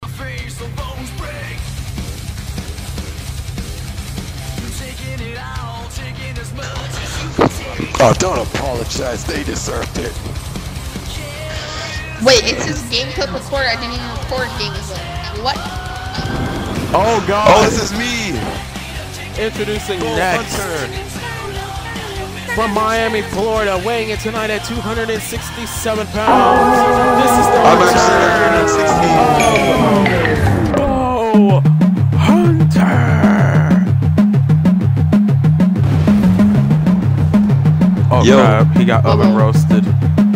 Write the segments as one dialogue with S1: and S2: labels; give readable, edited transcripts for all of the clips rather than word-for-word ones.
S1: Face the bones break. You're taking it out, taking as much as you can take.
S2: Oh, don't apologize. They deserved it.
S3: Wait, it says game clip record. I didn't even record game clip. What?
S4: Oh God!
S2: Oh, this is me.
S4: Introducing next from Miami, Florida, weighing in tonight at 267 pounds. This is the
S2: I'm actually 116.
S4: Bo Hunter. Oh
S2: Yo.
S4: crap! He got oven roasted.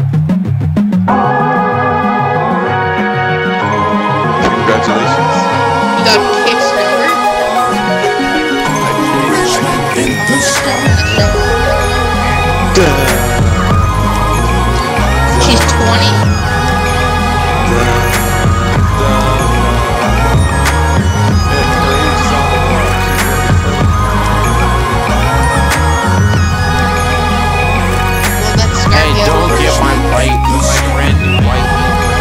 S2: Congratulations.
S3: You got Kickstarter? She's 20. Well, that's
S4: Hey,
S3: Scorpio.
S4: don't get my white, my brand new white.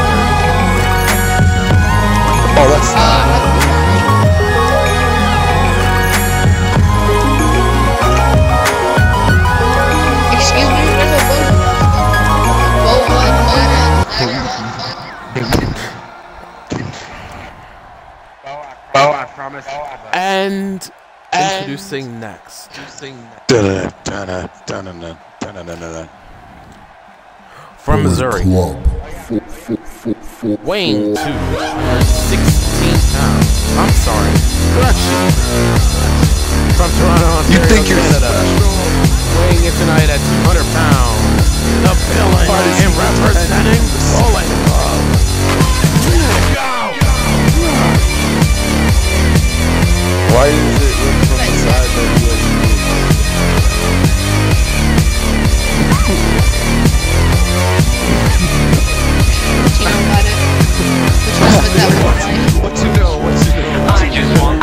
S2: Oh, that's
S3: Excuse me, where's the boat?
S4: Oh, I promise. And introducing next. From Missouri, weighing 216 pounds. I'm sorry. Correction. From Toronto, Ontario,
S2: You think you're
S4: Canada. Weighing in tonight at 200 pounds. The villain and representing Bullet Club.
S2: Why is it look from the side that you like
S3: Do you know about it? Which one was that one?
S2: What you know? What you know?
S1: I just want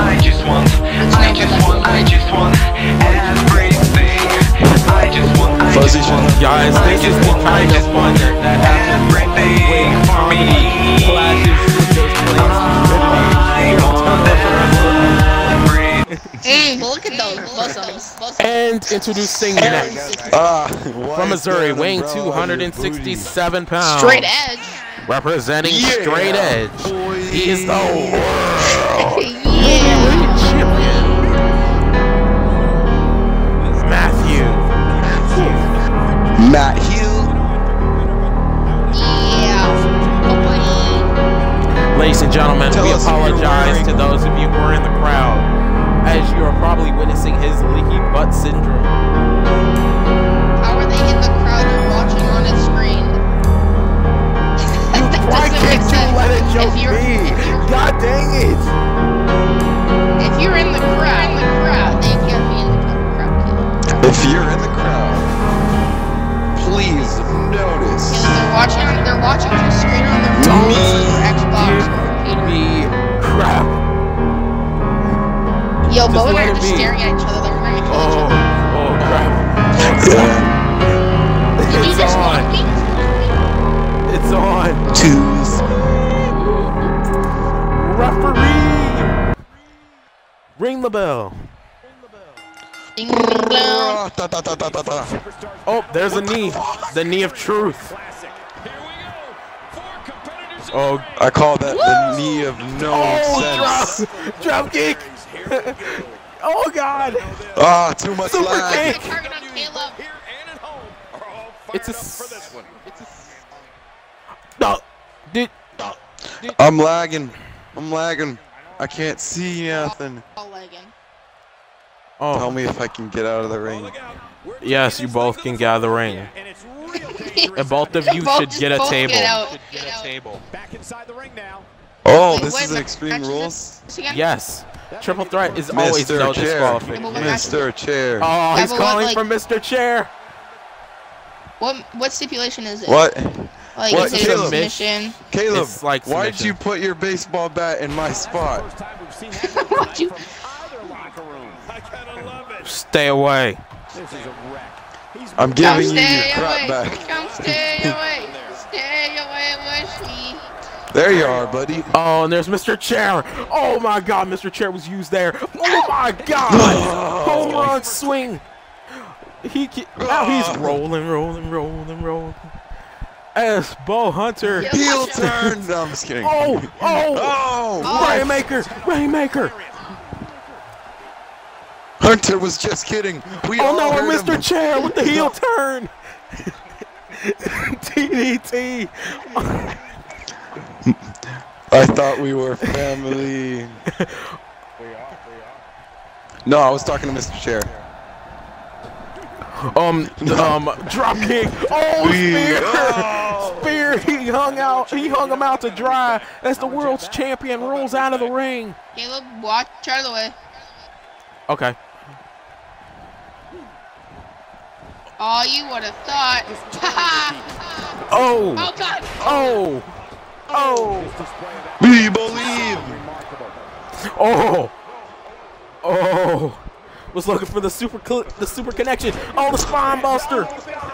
S1: everything. I just want
S2: Fuzzy shut up.
S4: Guys, this is the kind of fun that happens
S1: everything for me.
S4: clashes with those
S3: But look at those bosoms.
S4: And introducing next from Missouri, weighing 267 pounds.
S3: Straight edge.
S4: Representing
S2: Yeah,
S4: Straight Edge.
S2: boy.
S4: He is the world
S3: Yeah.
S4: champion. Matthew.
S2: Matt Hill.
S3: Yeah. Oh, boy.
S4: Ladies and gentlemen,
S2: Tell
S4: we
S2: us if you're
S4: apologize
S2: wearing-
S4: to those of you who are in the crowd, as you are probably witnessing his leaky butt syndrome.
S3: How are they in the crowd and watching on a screen? That
S4: Why
S3: doesn't make
S4: can't you
S3: sense.
S4: let it joke
S3: If you're-
S4: me? God dang it!
S3: If you're in the crowd, they can't be in the crowd.
S2: If you're in the crowd, please notice.
S3: They're watching the screen on their phones or Xbox or computer.
S4: Me crap.
S3: Yo, Bo and I
S4: let
S3: are
S4: it
S3: just
S4: be.
S3: staring at each other like we're gonna kill each
S4: Oh,
S3: other.
S4: oh crap.
S3: Did you
S4: It's
S3: just
S4: on.
S3: knock me?
S4: It's on.
S2: Choose.
S4: Referee! Ring the bell.
S3: Ding ding dong.
S2: Da, da, da, da, da, da.
S4: Oh, there's a knee. The knee of truth. Oh,
S2: I call that the knee of no sense.
S4: drop kick. Oh God.
S2: Ah, too much
S4: Super
S2: lag.
S4: kick.
S3: Target on Caleb.
S4: It's a. No, dude.
S2: I'm lagging. I'm lagging. I can't see nothing.
S3: All lagging.
S2: Tell
S4: Oh,
S2: me if I can get out of the ring.
S4: yes, you both can get out of the ring. And both of you
S3: Both-
S4: should get a
S3: both
S4: table.
S3: get out.
S4: Get a table.
S5: Back inside the ring now.
S2: Oh,
S3: Wait,
S2: this
S3: wait,
S2: is an
S3: but
S2: Extreme
S3: matches
S2: Rules.
S3: this again?
S4: Yes, triple threat is always no
S2: Mr. Chair.
S4: disqualification.
S3: Well,
S2: Mr. Chair.
S4: Oh, he's
S3: but what,
S4: calling
S3: like-
S4: for Mr. Chair.
S3: What stipulation is it?
S2: What?
S3: Like,
S2: What,
S3: is it
S2: Caleb?
S3: submission?
S2: Caleb,
S4: It's like
S2: why'd
S4: submission.
S2: you put your baseball bat in my spot?
S5: First time we've seen
S3: Why'd you?
S5: either locker room. I gotta love it.
S4: Stay away.
S5: This is a wreck. He's
S2: I'm
S3: Come
S2: giving you your
S3: stay
S2: crap
S3: away.
S2: back.
S3: Come stay away. Stay away with me.
S2: There you are, buddy.
S4: Oh, and there's Mr. Chair. Oh my God, Mr. Chair was used there. Oh my God. Home run swing. Now he's rolling. As Bo Hunter.
S2: Heel turn. No, I'm just kidding.
S4: Oh. Rainmaker.
S2: Hunter was just kidding. We
S4: Oh
S2: all
S4: no,
S2: heard
S4: Mr.
S2: him.
S4: Chair with the heel turn. DDT.
S2: I thought we were family. No, I was talking to Mr. Chair.
S4: Drop kick. Oh, spear.
S2: Oh.
S4: Spear. He hung him out to dry as the world's champion rolls out of the ring.
S3: Caleb, watch out of the way.
S4: Okay.
S3: Oh, you would have thought.
S4: Oh.
S3: Oh, God.
S4: Oh.
S2: We believe.
S4: Oh. Was looking for the super connection. Oh, the spine buster.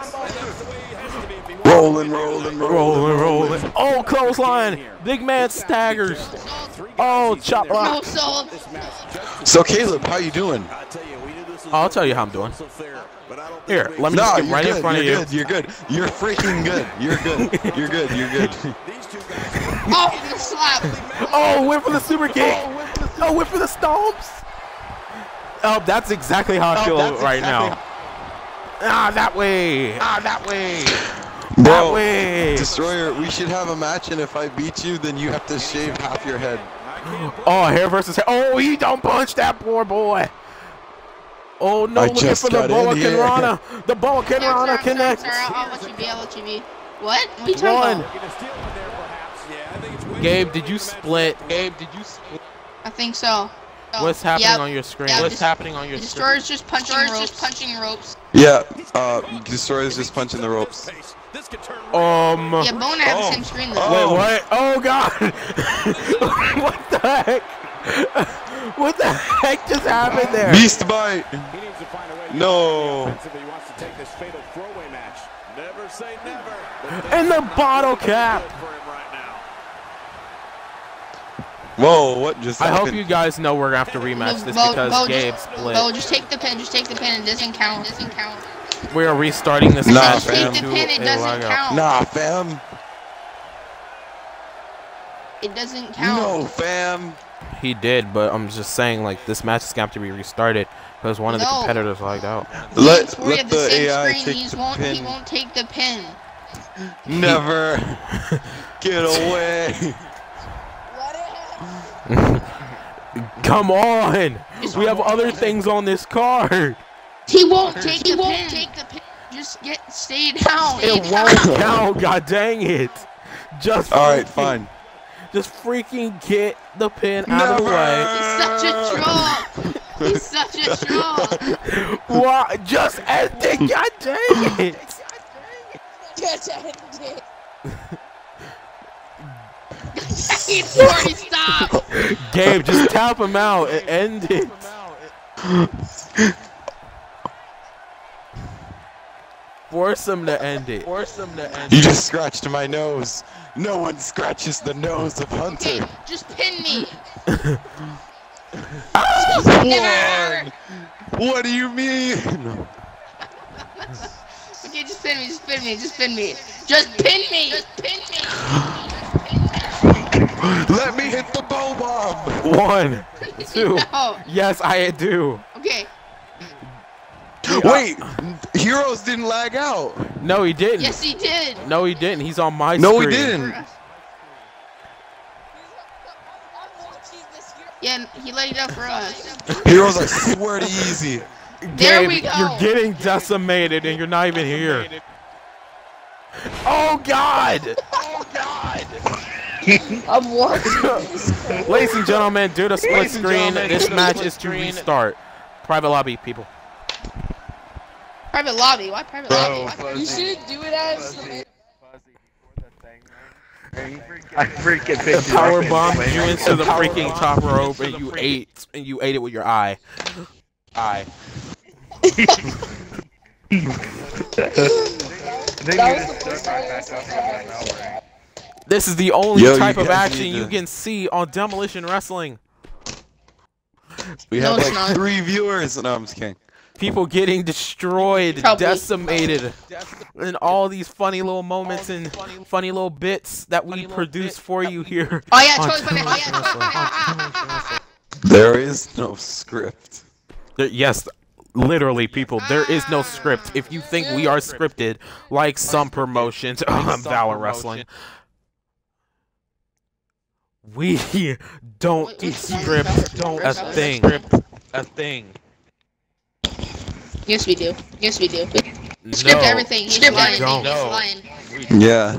S2: Rolling.
S4: Oh, clothesline. Big man staggers. Oh, chop
S3: No
S4: block.
S3: soul.
S2: So Caleb, how you doing?
S4: I'll tell you how I'm doing. Here, let me just get right in front of you.
S2: You're good. You're freaking good. You're good.
S3: Oh, the slap.
S4: Oh, went for the super kick. Oh, went for the stomps. Oh, that's exactly how I feel right now. That way.
S2: Bro,
S4: That way.
S2: Destroyer, we should have a match, and if I beat you, then you have to shave half your head.
S4: Oh, hair versus hair. Oh, he don't punch that poor boy. Oh, no,
S2: I
S4: looking
S2: just
S4: for the
S2: got in
S4: Boa
S2: here.
S4: Conrana. The Boa Conrana connects.
S3: I'll let you be. What? What are you talking about?
S4: Gabe, did you split?
S3: I think so.
S4: What's happening
S3: Yep.
S4: on your screen?
S3: Yep,
S4: What's
S3: just-
S4: happening on your
S3: The
S4: screen?
S3: Destroyer's just punching ropes.
S2: Yeah, Destroyer's just punching the ropes.
S3: Yeah, Bo and I have the same screen though.
S4: Wait, what? Oh, God. What the heck? What the heck just happened there?
S2: Beast bite. No.
S4: And the bottle cap.
S2: Whoa, what just
S4: I
S2: happened?
S4: hope you guys know we're going to have to rematch this because Gabe split.
S3: Bo, just take the pin. It doesn't count.
S4: We are restarting this
S2: Nah,
S4: match.
S2: fam.
S3: Take the pin. It doesn't count.
S2: Nah, fam.
S3: It doesn't count.
S2: No, fam.
S4: He did, but I'm just saying, like, this match is going to have to be restarted because one of the
S3: No.
S4: competitors lagged out.
S2: Let
S3: We have the
S2: the
S3: same
S2: AI
S3: screen.
S2: take
S3: He
S2: the
S3: won't
S2: pin.
S3: take the pin.
S2: Never. Get away.
S4: Come on! We have other things on this card.
S3: He won't take the pin. Just stay down.
S4: It won't count. God dang it! Just
S2: All right,
S4: freaking-
S2: fine.
S4: Just freaking get the pin out of the way.
S3: He's such a troll.
S4: Why? Just end it. God dang it!
S3: He's already stopped.
S4: Gabe, just tap him out and end it. Force him to end it.
S2: You just scratched my nose. No one scratches the nose of Hunter.
S3: Okay, just pin me.
S2: One. What do you mean?
S3: Okay, just pin me. Just pin me.
S2: Let me hit the bow bomb.
S4: 1, 2.
S3: No.
S4: Yes, I do.
S3: Okay.
S2: Wait, Heroes didn't lag out.
S4: No, he didn't.
S3: Yes, he did.
S4: No, he didn't. He's on my
S2: No, he
S4: screen.
S2: didn't.
S3: Yeah, he laid it out for us.
S2: Heroes, I swear to easy.
S3: There
S4: Gabe,
S3: we go.
S4: you're getting decimated and you're not even here. Oh, God!
S3: I'm watching.
S4: Ladies and gentlemen, due to split screen, this match is to restart. Private lobby, people.
S3: Private lobby. Why private lobby?
S6: You should do it as
S7: I freaking picked you
S4: Power
S7: up
S4: bombed
S7: anyway.
S4: you into the freaking top rope and you ate it with your eye.
S7: I think
S6: That
S7: you
S6: was the
S7: just
S6: first
S7: stuck
S6: time I
S7: right back
S6: saw
S7: up
S6: that.
S7: in my mouth.
S4: This is the only
S2: Yo, you
S4: type of
S2: guys
S4: action
S2: need
S4: you
S2: to-
S4: can see on Demolition Wrestling.
S2: We
S3: No,
S2: have
S3: it's
S2: like
S3: not.
S2: 3 viewers. No, I'm just kidding.
S4: People getting destroyed,
S3: Probably.
S4: decimated, and all these funny little moments and funny little bits that we produce for you here.
S3: Oh yeah,
S4: on
S3: totally funny. Oh
S4: Demolition
S3: yeah,
S4: Wrestling.
S2: There is no script.
S4: Yes, literally, people, there is no script. If you think we are scripted, like some promotions, Valor Wrestling, we don't script a thing.
S3: Yes, we do. Yes, we do.
S4: No,
S3: Script everything. He's
S4: we
S3: lying.
S4: don't.
S3: He's lying.
S2: Yeah.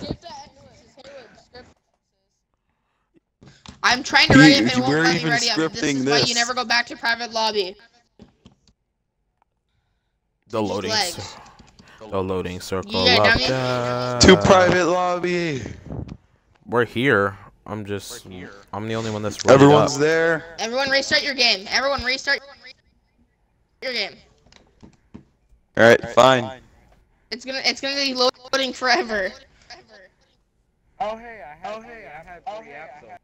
S3: I'm trying to ready if it won't
S2: We're
S3: let me
S2: even
S3: ready up. This
S2: scripting
S3: is why
S2: this.
S3: you never go back to private lobby.
S4: The loading,
S3: legs.
S4: the loading circle.
S3: Yeah,
S4: up
S3: dummy.
S4: there.
S2: To private lobby.
S4: We're here. I'm the only one that's ready
S2: Everyone's
S4: up.
S2: there.
S3: Everyone restart your game. Everyone restart your game.
S2: All right, fine.
S3: It's gonna be loading forever.
S7: Oh hey, I had 3 apps open.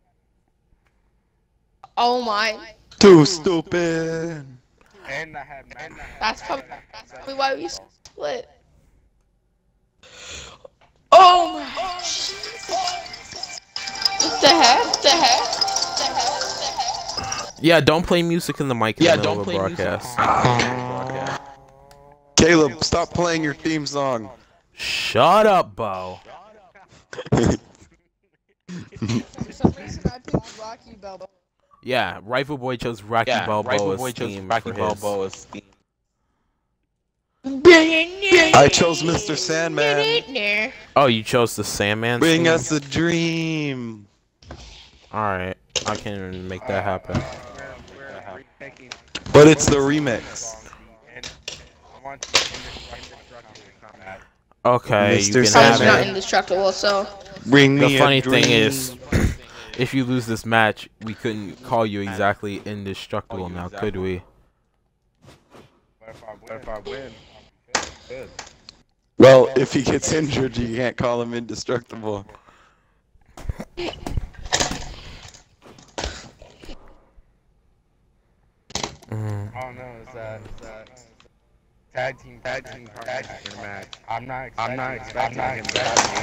S3: Oh my.
S2: Too stupid.
S7: And I had
S3: That's probably why we split. Oh my. What the heck? What the heck? What the heck? What the heck?
S4: Yeah, don't play music in the mic in the middle of a broadcast.
S2: Caleb, stop playing your theme song.
S4: Shut up, Bo.
S3: For some reason, I picked Rocky Balboa.
S4: Yeah, Rifle Boy chose Rocky Balboa's theme for his.
S2: I chose Mr. Sandman.
S4: Oh, you chose the Sandman
S2: Bring
S4: theme?
S2: us a dream.
S4: Alright, I can make that happen.
S7: we're taking
S2: But it's the remix.
S7: and I want indestructible combat.
S4: Okay,
S2: Mr.
S4: you can
S3: It's
S4: have
S3: not
S4: it.
S3: indestructible, so.
S2: Bring me
S4: The funny
S2: a dream.
S4: thing is, if you lose this match, we couldn't call you exactly indestructible now, could we?
S7: What if I win? Good.
S2: Well, if he gets injured, you can't call him indestructible.
S7: Oh no, is that tag team partner match? I'm not expecting him to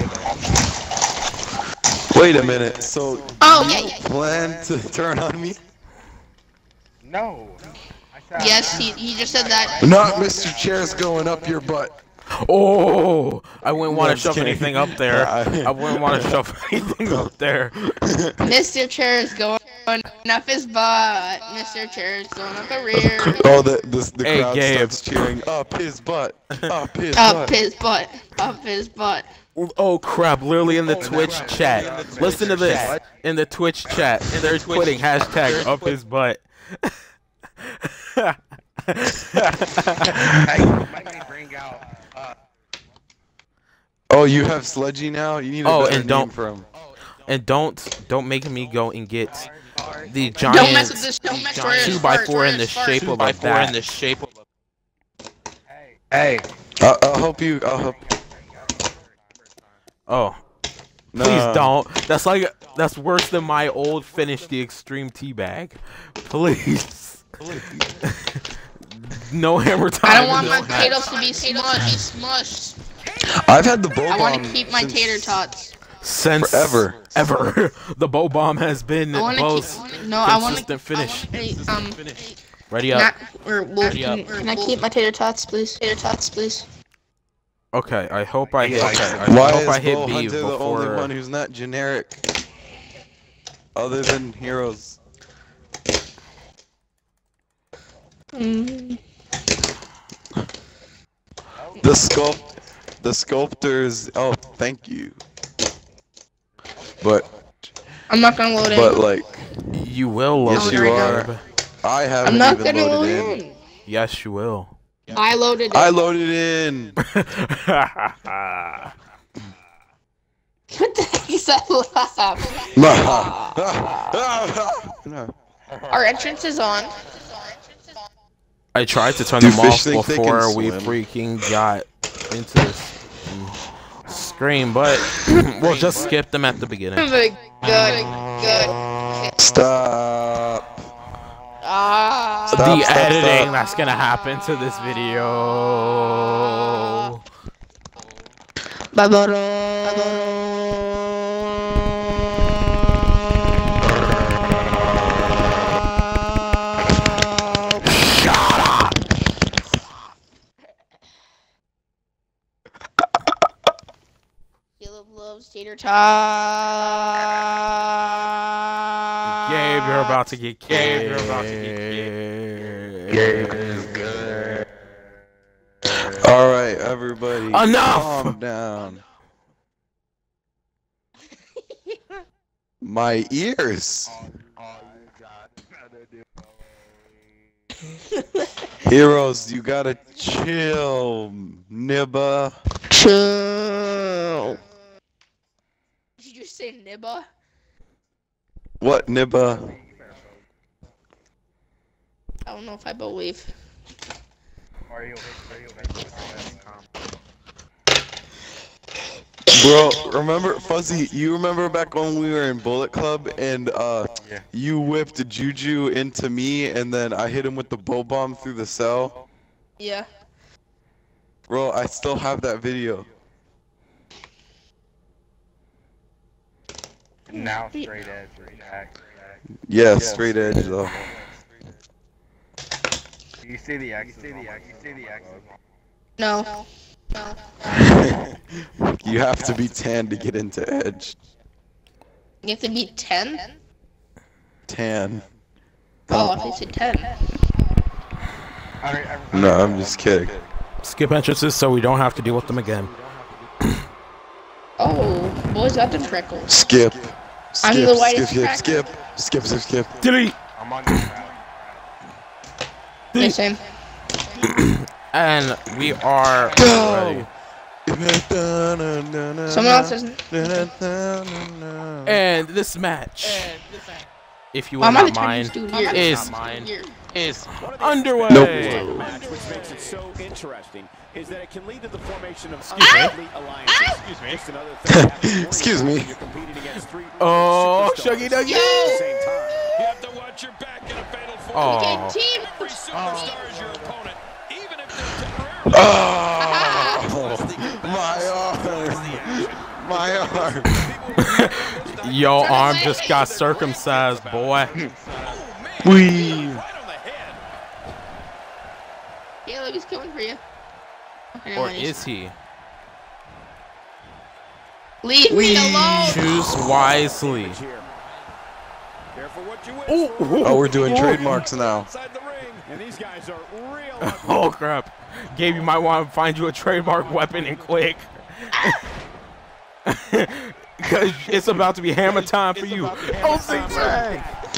S7: either.
S2: Wait a minute. So
S3: Oh yeah.
S2: plan to turn on me?
S7: No. I said
S3: Yes, he just said that.
S2: Not Mr. Chair's going up your butt.
S4: Oh, I wouldn't want
S2: I'm
S4: to
S2: just
S4: shove
S2: kidding.
S4: anything up there.
S2: I-
S4: I wouldn't want to shove anything up there.
S3: Mr. Chair is going up his butt. Mr. Chair is going up the rear.
S2: Oh, the
S4: Hey,
S2: crowd
S4: Gabe.
S2: starts cheering up his butt. Up his
S3: Up
S2: butt.
S3: his butt. Up his butt.
S4: Oh crap, literally in the Twitch chat. Listen to this. In the Twitch chat, they're putting hashtag up his butt.
S7: Let me bring out.
S2: Oh, you have Sledgy now? You need a
S4: Oh,
S2: better
S4: and don't-
S2: name for him.
S4: And don't make me go and get the
S3: Don't mess
S4: giant
S3: with this. Don't mess with this.
S4: 2x4 in the shape of a bat.
S7: Hey.
S2: I'll help you. I'll help.
S4: Oh,
S2: No.
S4: please don't. That's worse than my old finish, the extreme teabag. Please. No hammer time.
S3: I don't want
S4: in
S3: my
S4: this match.
S3: potatoes to be smushed.
S2: I've had the bow
S3: I want
S2: bomb
S3: to keep my
S2: since
S3: tater tots.
S4: Since
S2: forever.
S4: ever. The bow bomb has been
S3: I want
S4: Bo's
S3: to keep. No, I want to.
S4: consistent finish. Ready up.
S3: Not, or well,
S4: Ready up.
S3: can I keep my tater tots, please? Tater tots, please.
S4: Okay, I hope I hit.
S2: Why
S4: I hope I
S2: is
S4: hit
S2: Bo
S4: B
S2: Hunter the only
S4: before.
S2: one who's not generic? Other than heroes. The sculptors. Oh, thank you. But
S3: I'm not gonna load
S2: but
S3: in.
S2: like
S4: You will load
S2: Yes,
S4: it,
S2: you are.
S4: Gabe.
S2: I haven't
S3: I'm not
S2: even
S3: gonna load
S2: loaded in.
S3: in.
S4: Yes, you will.
S3: I loaded it.
S2: I loaded in.
S3: What the heck is that laugh?
S2: No.
S3: Our entrance is on.
S4: I tried to turn
S2: Do
S4: them
S2: fish
S4: off
S2: think they can
S4: before we
S2: swim?
S4: freaking got into this screen, but we'll just skip them at the beginning.
S3: Good.
S2: Stop.
S3: Ah.
S2: Stop,
S4: The
S2: stop,
S4: editing
S2: stop.
S4: that's gonna happen to this video.
S3: Caleb loves tater tots.
S4: Gabe, you're about to get Gabe.
S2: All right, everybody.
S4: Enough!
S2: Calm down. My ears. Heroes, you gotta chill, Nibba.
S3: Chill. Did you just say Nibba?
S2: What, Nibba?
S3: I don't know if I believe.
S2: Bro, remember, Fuzzy, you remember back when we were in Bullet Club and you whipped Juju into me and then I hit him with the bow bomb through the cell?
S3: Yeah.
S2: Bro, I still have that video.
S7: Now straight edge, Jack.
S2: Yeah, straight edge though.
S7: You see the X?
S3: No.
S2: You have to be tan to get into edge.
S3: You have to be 10?
S2: Tan.
S3: Oh, I think it's 10.
S2: No, I'm just kidding.
S4: Skip entrances so we don't have to deal with them again.
S3: Oh, boys got the freckles.
S2: Skip.
S3: I'm
S2: Skip,
S3: the whitest
S2: skip.
S4: Delete.
S7: I'm on your
S3: Yeah, same.
S4: And we are
S2: Go!
S4: ready.
S3: Someone else doesn't.
S4: And this match, if you
S3: Why
S4: will
S3: am I the
S4: not mind,
S3: Chinese dude here?
S4: is underway.
S2: Nope.
S5: Match, which makes it so interesting, is that it can lead to the formation of
S4: Excuse me.
S5: elite alliances. Excuse me. Just another thing that happens when
S2: Excuse me.
S5: you're competing against three
S4: Oh,
S5: superstars
S4: Shuggy Duggy.
S5: at the same time.
S1: You have to watch your back in a fatal fall.
S4: Oh.
S3: Okay, team.
S1: Every superstar is your opponent, even if they're temporarily.
S2: Oh, my arm.
S4: Your arm just got circumcised, boy.
S2: Wee.
S1: Right on the head.
S3: Caleb, he's coming for you. Okay,
S4: Or
S3: never mind.
S4: is he?
S3: Leave me alone.
S4: Choose wisely.
S5: Careful what you wish
S4: Oh,
S2: Oh, we're doing trademarks now.
S5: inside the ring. And these guys are real ugly.
S4: oh crap. Gabe, you might want to find you a trademark weapon and quick. Because it's about to be hammer time for you. Oh, zigzag!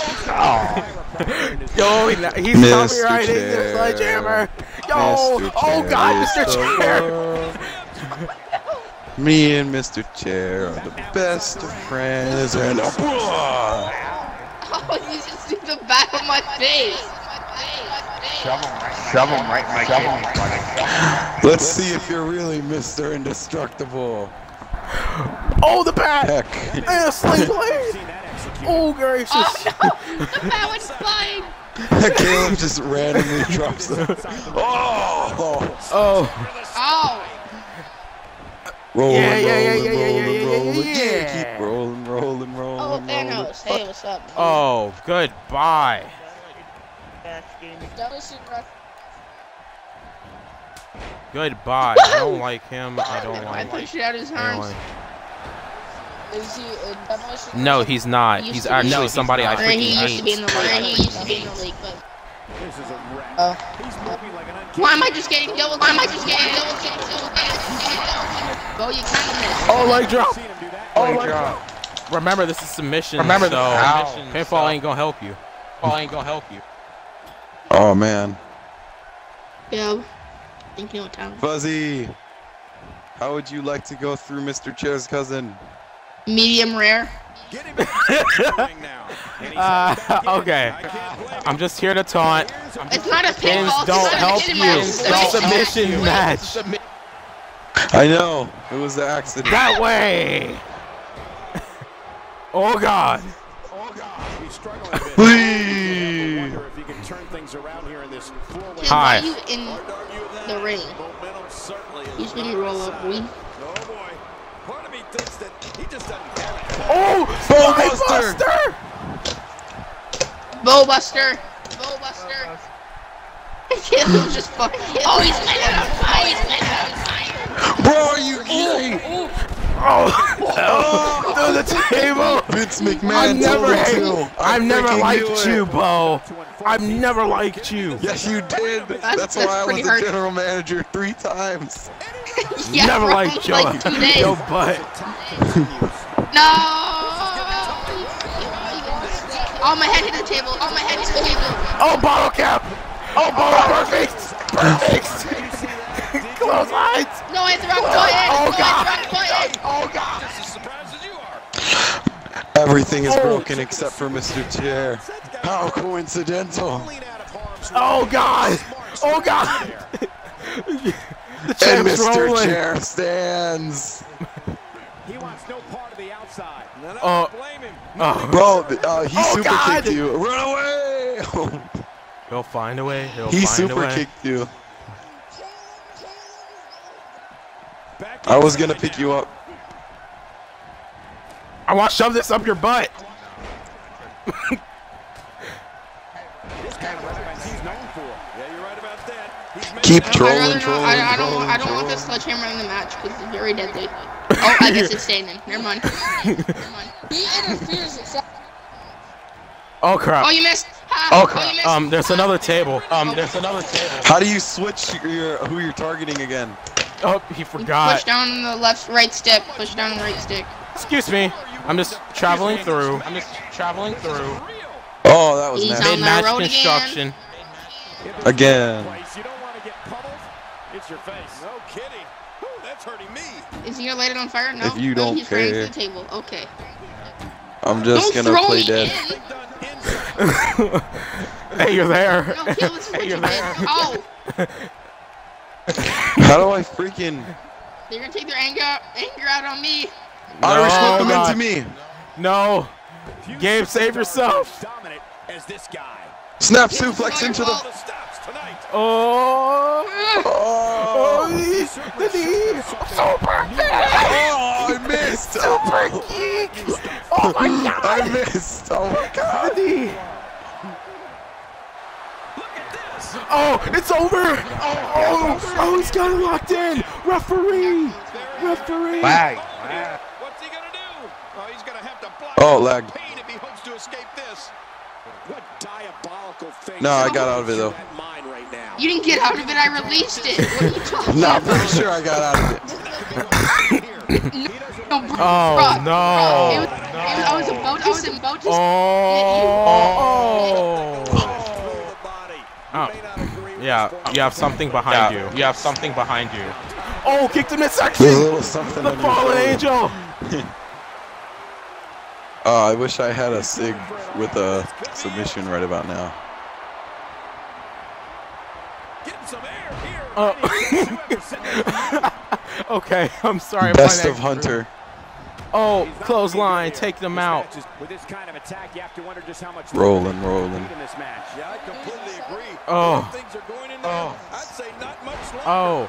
S4: Yo, he's
S2: Mr.
S4: copyrighting the
S2: Chair.
S4: sledgehammer. Yo,
S2: Mr.
S4: oh God,
S2: Chair
S4: Mr.
S2: is the
S4: Chair.
S2: world. Me and Mr. Chair are the best of friends. And
S3: Oh, you just see the back of my face.
S7: Shove him right in my kidney.
S2: let's see if you're really Mr. Indestructible.
S4: Oh, the bat.
S2: Heck.
S4: And a sling blade. Oh, gracious.
S3: That one's flying.
S2: Caleb just randomly drops them. Oh!
S4: Oh.
S3: Oh.
S2: Rolling,
S4: Yeah.
S2: Keep rolling.
S3: Oh, Thanos. Hey, what's up?
S4: Oh, goodbye. Goodbye. I don't like him. I don't
S3: I
S4: like him.
S3: pushed it out his
S4: I don't
S3: arms.
S4: like-
S3: Is he a demolition?
S4: No, he's not.
S3: He used
S4: He's
S3: to be-
S4: actually
S3: No, he's
S4: somebody I
S3: Or he
S4: freaking
S3: used to be in
S4: hate.
S3: the league. He used to be in the league, but.
S5: This is a wreck.
S3: Oh.
S5: He's moving like an
S3: Why am I just getting double? Why am I just getting double? Well, you kind of missed.
S4: Oh, leg drop.
S5: seen him do that.
S7: Oh, God.
S4: Remember, this is submission.
S7: Remember
S4: so
S7: the submission,
S4: pinfall ain't gonna help you.
S2: Oh man.
S3: Yeah. Think you know what time.
S2: Fuzzy, how would you like to go through Mr. Chair's cousin?
S3: Medium rare.
S5: Get him in the ring now. And he's back in.
S4: Okay.
S5: I can't blame him.
S4: I'm just here to taunt.
S3: It's not a
S4: Pins
S3: pinfall.
S4: don't
S3: it's not
S4: help
S3: a
S4: you.
S3: pin
S4: It's a submission match.
S2: I know. It was the accident.
S4: That way. Oh God.
S5: He's struggling a bit.
S2: Please.
S5: Wonder if he can turn things around here in this four-way.
S3: Kid,
S4: Hi.
S3: why you in the ring?
S5: Momentum certainly is
S3: He's gonna roll up, boy.
S5: oh boy. Part of me thinks that he just doesn't have it.
S4: Oh,
S2: Bowbuster!
S3: Bowbuster. Bowbuster. Caleb's just fucking. Oh, he's lit on fire. He's lit on fire.
S2: Bro, are you kidding?
S4: Oh, through the table.
S2: Vince McMahon.
S4: I've never
S2: told
S4: hated.
S2: you.
S4: I've never
S2: freaking
S4: liked
S2: knew it.
S4: you, Bo. I've never liked you.
S2: Yes, you did. That's
S3: that's
S2: why I was
S3: pretty
S2: the
S3: hard.
S2: general manager 3 times.
S3: Yeah,
S4: Never
S3: bro,
S4: liked your
S3: like 2 days.
S4: your butt.
S3: No. Oh, my head hit the table. Oh, my head hit the table.
S4: Oh, bottle cap. Oh, bottle perfect. Perfect. Close lines.
S3: No, I hit the wrong button.
S4: Oh,
S3: No,
S4: God.
S3: I hit the wrong button.
S4: Oh God.
S5: Just as surprised as you are.
S2: Everything is
S4: Oh.
S2: broken except for Mr. Chair. How coincidental.
S5: Clean out of harm's way.
S4: Oh God. Oh God. The
S2: And
S4: champ's
S2: Mr.
S4: rolling.
S2: Chair stands.
S5: He wants no part of the outside. And I
S4: Oh.
S5: don't blame him.
S4: Oh.
S2: Bro, he
S4: Oh,
S2: super
S4: God.
S2: kicked you. Run away!
S4: He'll find a way. He'll
S2: He
S4: find a
S2: super
S4: way.
S2: kicked you.
S5: Back
S2: I was
S5: inside
S2: gonna pick you
S5: now.
S2: up.
S4: I want to shove this up your butt.
S5: This kind of offense he's known for. Yeah, you're right about that. He's made
S2: Keep
S3: I'd
S2: trolling,
S3: rather not-
S2: trolling,
S3: I don't
S2: trolling,
S3: want the
S2: trolling.
S3: sledgehammer in the match because it's very deadly. Oh, I guess it's staying in. Never mind. Never mind. He interferes.
S4: Oh crap.
S3: Oh, you missed. Ha.
S2: Oh,
S3: you
S2: crap.
S3: missed.
S4: There's another table. There's another table.
S2: How do you switch who you're targeting again?
S4: Oh, he
S3: Push
S4: forgot.
S3: down the right stick. Push down the right stick.
S4: Excuse me. I'm just traveling through.
S2: Oh, that was
S3: He's
S2: nasty.
S3: on the
S4: Mid-match
S3: road
S4: construction.
S2: Again.
S5: place. You don't want to get pummeled. It's your face. No kidding. Ooh, that's hurting me.
S3: Is he lighted on fire? No.
S2: If you
S3: No,
S2: don't
S3: he's running
S2: care.
S3: to the table. Okay.
S2: I'm just
S3: Don't
S2: gonna
S3: throw
S2: play
S3: me
S2: dead.
S3: in.
S5: Big done inside.
S4: Hey, you're there.
S3: No, kill this
S4: Hey, you're
S3: freaking
S4: there.
S3: kid. Oh,
S2: How do I freaking
S3: they're gonna take their anger out on me.
S2: Irish whip them
S4: God.
S2: into me?
S4: No.
S5: Few
S4: Gabe,
S5: superstars
S4: save yourself.
S5: as dominant as this guy.
S2: Snap
S3: This is
S2: suplex
S3: not
S2: into
S3: your
S2: the.
S3: fault.
S5: The stops tonight.
S4: Oh.
S2: Oh,
S4: Oh, the knee. Super kick.
S2: oh, I missed.
S4: Super kick. Oh my God.
S2: I missed. Oh my god.
S4: The knee. Oh, it's over. Oh, he's got it locked in. Referee. Referee.
S7: Wag.
S5: What's he gonna do? Oh, he's gonna have to block
S2: Oh, lag.
S5: pain if he hopes to escape this. What diabolical thing.
S2: No, I got out of it though.
S5: That mind right now.
S3: You didn't get out of it. I released it. What are you talking
S2: No, I'm
S3: about?
S2: pretty sure I got out of it.
S3: No, bro,
S4: Oh,
S3: bro,
S4: no.
S3: It was, I was about to
S4: Oh.
S5: The body.
S4: Oh.
S5: May not agree with
S4: Yeah,
S5: his
S4: you have something behind you. You have something behind you. Oh, kicked him in
S2: There's a
S4: section.
S2: little something
S4: The
S2: on your
S4: fallen
S2: shoulder.
S4: angel.
S2: Oh, I wish I had a sig with a submission right about now.
S5: Getting some air here.
S4: Oh. Okay, I'm sorry.
S2: Best
S4: my
S2: of
S4: neck-
S2: Hunter.
S4: Oh, clothesline, take them out.
S5: With this kind of attack, you have to wonder just how much
S2: Rolling.
S5: in this match. Yeah, I completely agree.
S4: Oh.
S5: Things are going in there. I'd say not much longer.
S4: Oh,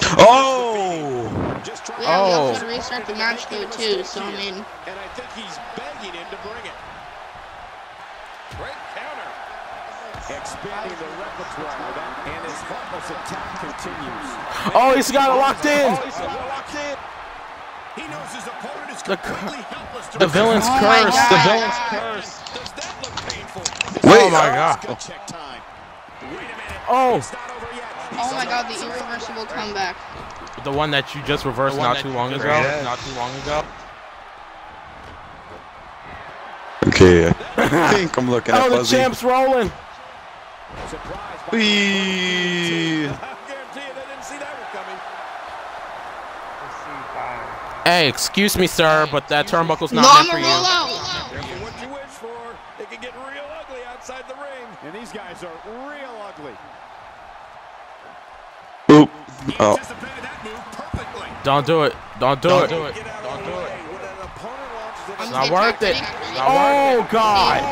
S2: Oh!
S5: Just trying
S3: Yeah, we
S4: Oh.
S3: also restart the match though too. So I mean,
S5: and I think he's begging him to bring it. Great counter. Expanding the repertoire of that, and his heartless attack continues.
S4: oh, he's got it locked in.
S5: He's got it locked in. He knows his opponent is
S4: The
S5: completely helpless to
S4: The villain's
S3: Oh my
S4: curse.
S3: God.
S4: The villain's curse.
S5: Does that look painful?
S2: Wait,
S4: Oh my God.
S5: Good check time. Wait a minute.
S4: Oh,
S5: It's not over yet.
S3: oh my God, the irreversible comeback.
S4: the one that you just reversed not too long ago. Not too long ago.
S2: Okay, I think I'm looking at
S4: Oh, the
S2: Fuzzy.
S4: champ's rolling.
S5: Surprised by
S2: Whee!
S5: I guarantee you they didn't see that one coming.
S4: Hey, excuse me, sir, but that turnbuckle's not
S3: Long
S4: meant for you.
S3: rollout.
S5: Careful what you wish for. It can get real ugly outside the ring. And these guys are real ugly.
S2: Oop.
S5: He
S2: Oh.
S5: anticipated that move perfectly.
S4: Don't do it. Don't do it. It's not worth it. Oh, God.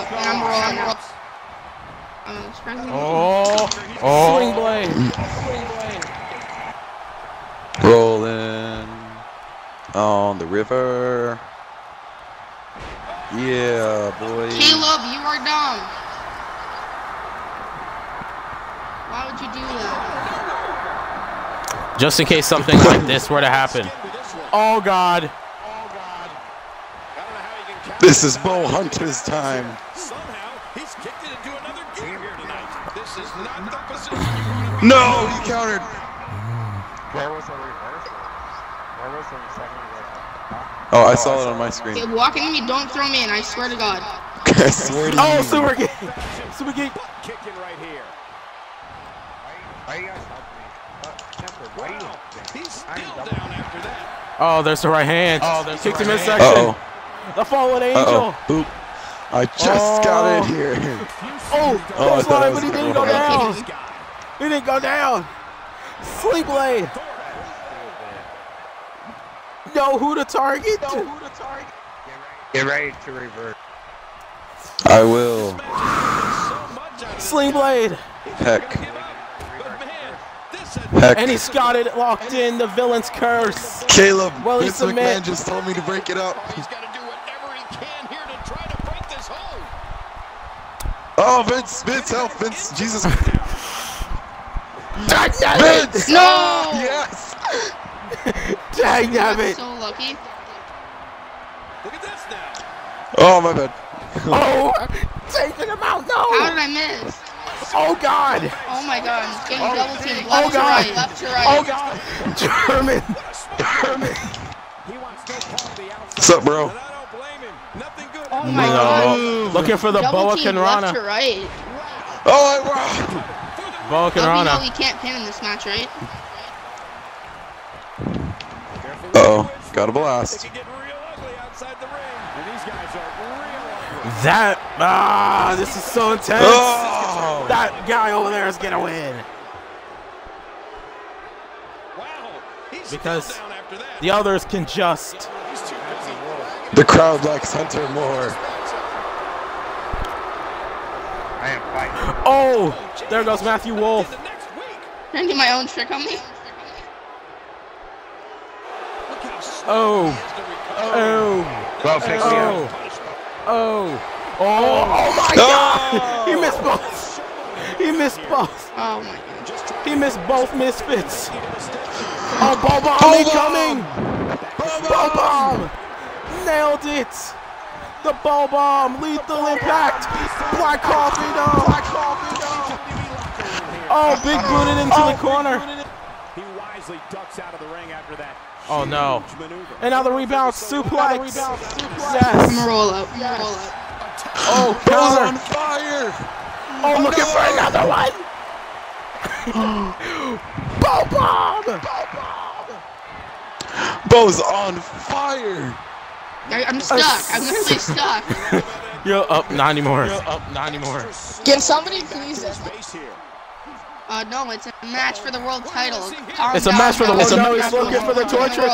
S4: Oh. Swing blade.
S2: Rolling on the river. Yeah, boy.
S3: Caleb, you are dumb. Why would you do that?
S4: Just in case something like this were to happen. Oh, God.
S2: This is Bo Hunter's time.
S5: Somehow, he's kicked it into another gear here tonight. This is not the position you want to be.
S2: No, he countered.
S7: Where was the reversal? Where was the second reversal?
S2: Oh, I saw it on my screen.
S3: Okay, walk into me, don't throw me in, I swear to God.
S2: I swear to
S4: Oh,
S2: you.
S4: super kick. Super kick.
S5: Kicking right here.
S7: Why you guys help me? Temper, why you help me?
S5: He's still down after that.
S4: Oh, there's the right hand. Oh, there's kicked him in section.
S2: Uh-oh.
S4: The fallen angel.
S2: Oop. I just got it here.
S4: Oh,
S2: I thought I
S4: but
S2: was
S4: he didn't
S2: gonna
S4: go
S2: go
S4: down. He didn't go down. Sleep blade. Know who to target.
S7: Get ready to revert.
S2: I will.
S4: Sling blade.
S2: Heck.
S4: And
S2: Heck.
S4: he's got it locked in. The villain's curse.
S2: Caleb,
S4: Well, he
S2: Vince
S4: submit.
S2: McMahon just told me to break it up.
S5: He's got to do whatever he can here to try to break this hold.
S2: Oh, Vince, help, Vince, Jesus.
S4: Vince!
S3: No!
S2: Yes!
S4: Dang nabbit.
S3: So lucky.
S5: Look at this now.
S2: Oh, my bad.
S4: Oh, taking him out.
S3: How
S4: No.
S3: did I miss?
S4: Oh, God.
S3: Oh my God, I'm getting double teamed
S4: Oh,
S3: left to
S4: God.
S3: right, left to right.
S4: Oh, God. German.
S5: He wants no part of the outside.
S2: What's up, bro?
S5: And I don't blame him. Nothing good.
S3: Oh my God.
S4: No. Looking for the
S3: Double
S4: Boa
S3: team left to
S4: Conrana.
S3: right.
S2: Oh,
S4: Boa
S3: But we know
S4: Conrana.
S3: we can't pin in this match, right?
S2: uh-oh, got a blast.
S5: It can get real ugly outside the ring. And these guys are real ugly.
S4: This is so intense.
S2: Oh!
S4: That guy over there is gonna win.
S5: Wow. He's
S4: Because
S5: still down after that.
S4: the others can just.
S5: He's too busy.
S2: The crowd likes Hunter more.
S7: I am fighting.
S4: Oh, there goes Matthew Wolf.
S5: The next week.
S3: Can I do my own trick on me?
S5: Look how slow
S4: Oh,
S5: he has to recover.
S4: oh,
S7: Well, pick me up.
S4: oh, oh my God! He missed both. He missed both.
S3: Oh my God.
S4: He missed both misfits. Oh, Bo Bomb incoming! Bo Bomb! Nailed it! The Bo Bomb! Lethal impact! Black Coffee, no! Oh, big booted into the corner.
S5: He wisely ducks out of the ring after that.
S4: Oh no.
S5: Huge maneuver.
S4: And now the rebound suplex.
S3: I'm
S4: Yes.
S3: gonna roll out. I'm gonna roll out.
S4: Oh,
S2: Bo's on
S4: counter.
S2: fire!
S4: Oh, looking for another one. Bo Bomb!
S2: Bo's on fire!
S3: I'm stuck. I'm literally stuck.
S4: You're up, not anymore.
S3: Can somebody please?
S5: Space here.
S3: No, it's a match for the world title.
S4: It's a match for the world. No, he's looking for the torture.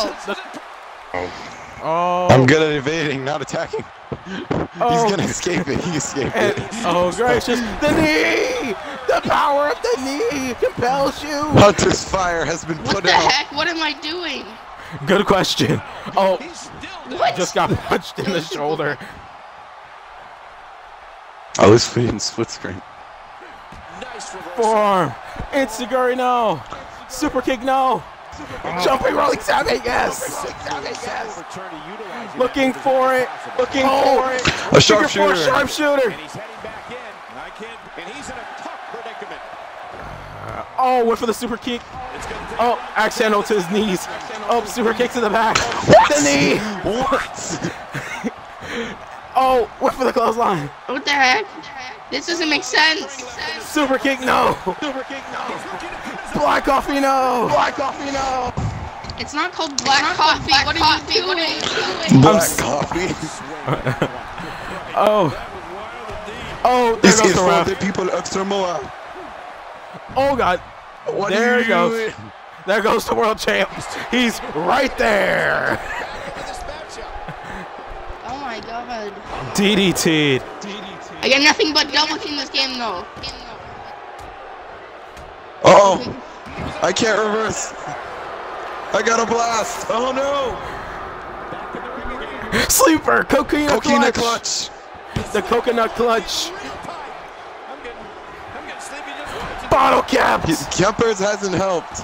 S4: Oh.
S2: I'm good at evading, not attacking.
S4: Oh.
S2: He's gonna escape it. He escaped
S4: And,
S2: it.
S4: oh gracious, the knee! The power of the knee compels you!
S2: Hunter's fire has been
S3: What
S2: put
S3: the
S2: out.
S3: heck? What am I doing?
S4: Good question. Oh,
S5: He's still
S3: What?
S4: just got punched in the shoulder.
S2: I was feeding split screen.
S5: nice reversal.
S4: Forearm. Enzuigiri, no. Super kick, no. Jumping rolling savage, yes.
S5: Return to utilizing
S4: Looking
S5: that
S4: for it. Looking for it.
S2: A sharpshooter.
S4: Sharpshooter.
S5: And he's heading back in. And he's in a tough predicament.
S4: Oh, went for the super kick.
S5: It's going to take
S4: Oh, axe handle to his knees. Oh, super kick to the back. The knee.
S2: What?
S4: Oh, went for the clothesline.
S3: What the heck? This doesn't make sense.
S4: Super kick, no. Super kick, no. Black coffee, no. Black coffee, no.
S3: It's not called black coffee. What are you doing?
S2: Black coffee.
S4: Oh. Oh, there
S2: This
S4: goes
S2: is
S4: the
S2: for
S4: ref.
S2: the people of Samoa.
S4: Oh, God.
S2: What
S4: There
S2: are
S4: he goes.
S2: doing?
S4: There goes the world champ. He's right there.
S3: Oh my god.
S4: DDT'd.
S3: I got nothing but doubles in this game though.
S2: Uh-oh. I can't reverse. I got a blast. Oh no.
S4: Sleeper. Coconut
S2: Coconut
S4: clutch.
S2: clutch.
S4: The coconut clutch. Bottle caps.
S2: Kempers hasn't helped.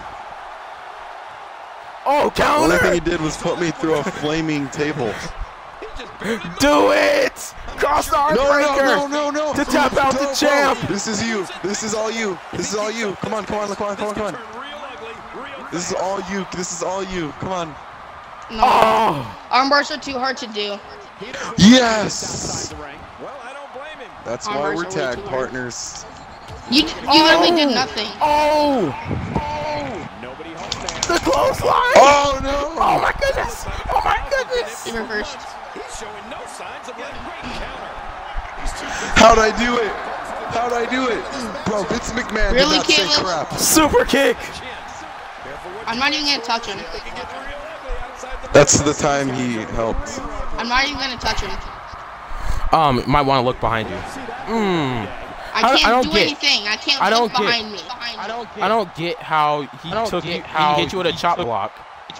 S4: Oh,
S2: The only thing he
S4: counter.
S2: did was put me through a flaming table.
S4: Do it. Cross the arm breaker.
S2: No.
S4: To tap out the champ.
S2: This is you. This is all you. This is all you. Come on. This is all you. This is all you. Come on.
S3: No.
S4: Oh.
S3: Arm bars are too hard to do.
S2: Yes.
S5: Well, I don't blame him.
S2: That's
S3: Arm
S2: why
S3: bars
S2: we're
S3: are way
S2: tag
S3: too hard.
S2: partners.
S3: You literally did nothing.
S4: Oh.
S5: Nobody home there.
S4: The clothesline.
S2: Oh no.
S4: Oh my goodness. Oh my goodness.
S3: He reversed.
S5: He's showing no signs of letting great counter. He's too good.
S2: How'd I do it? How'd I do it? Bro, Vince McMahon
S3: Really,
S2: did not say
S3: Caleb?
S2: crap.
S4: Super kick.
S3: I'm not even gonna touch him.
S2: That's the time he helped.
S3: I'm not even gonna touch him.
S4: Might want to look behind you.
S3: I
S4: I
S3: can't
S4: don't
S3: do
S4: get-
S3: anything. I can't
S4: I
S3: look
S4: don't get-
S3: behind me.
S4: I don't get how he took you. He hit you with a chop block.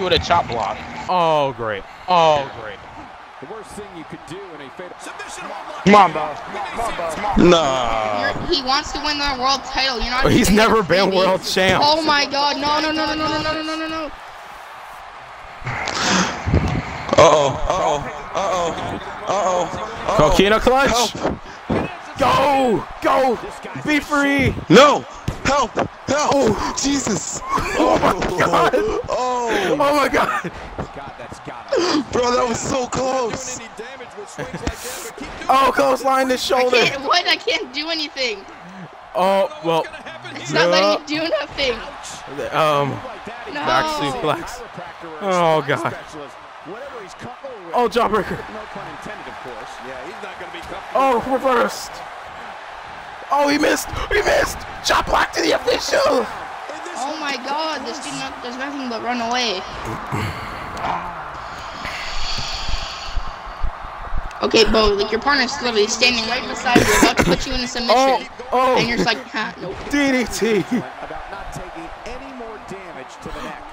S4: Oh great.
S5: The worst thing you could do in a fatal submission.
S7: Come on, boss.
S2: Nah.
S3: He wants to win the world title. You're not.
S4: But he's
S3: even
S4: never
S3: gonna
S4: been
S3: see me.
S4: world champ.
S3: Oh my god! No!
S2: Uh-oh.
S4: Coquina clutch.
S2: Help.
S4: Go. Be free.
S2: No. Help. Jesus.
S4: Oh my god.
S2: Oh.
S4: Oh my god.
S5: God, that's got him.
S2: Bro, that was so close.
S5: Any damage with swings like that, but keep doing
S4: Oh, clothesline the shoulder.
S3: I can't do anything.
S4: Oh well.
S3: It's not letting me do nothing. No.
S4: Back suplex. Oh god.
S5: Whatever he's comfortable with.
S4: Oh, jawbreaker.
S5: No pun intended, of course. Yeah, he's not going to be comfortable.
S4: Oh, reversed. Oh, he missed. Chop block to the official.
S3: Oh my god! This dude does nothing but run away. Okay, Bo, like your partner's literally standing right beside you, about to put you in a submission, and you're just like, ha, nope.
S4: DDT.
S5: About not taking any more damage to the neck.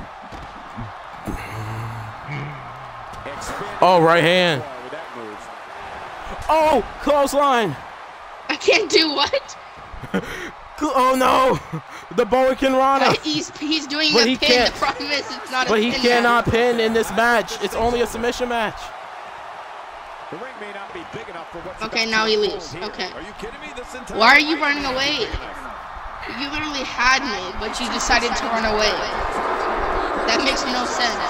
S4: Oh, right hand.
S5: With that move.
S4: Oh, clothesline.
S3: I can't do what?
S4: Oh no, the Bowen Rana.
S3: He's doing
S4: But
S3: a
S4: he
S3: pin.
S4: can't-
S3: The problem is it's not a
S4: But he
S3: pin.
S4: cannot pin in this match. It's only a submission match.
S5: The ring may not be big enough for what's
S3: Okay,
S5: about
S3: now
S5: to
S3: he
S5: unfold
S3: leaves.
S5: here.
S3: Okay.
S5: Are you kidding me? This entire
S3: Why are you
S5: ring
S3: running
S5: is
S3: away?
S5: big enough.
S3: You literally had me, but you decided to run away. That makes no sense.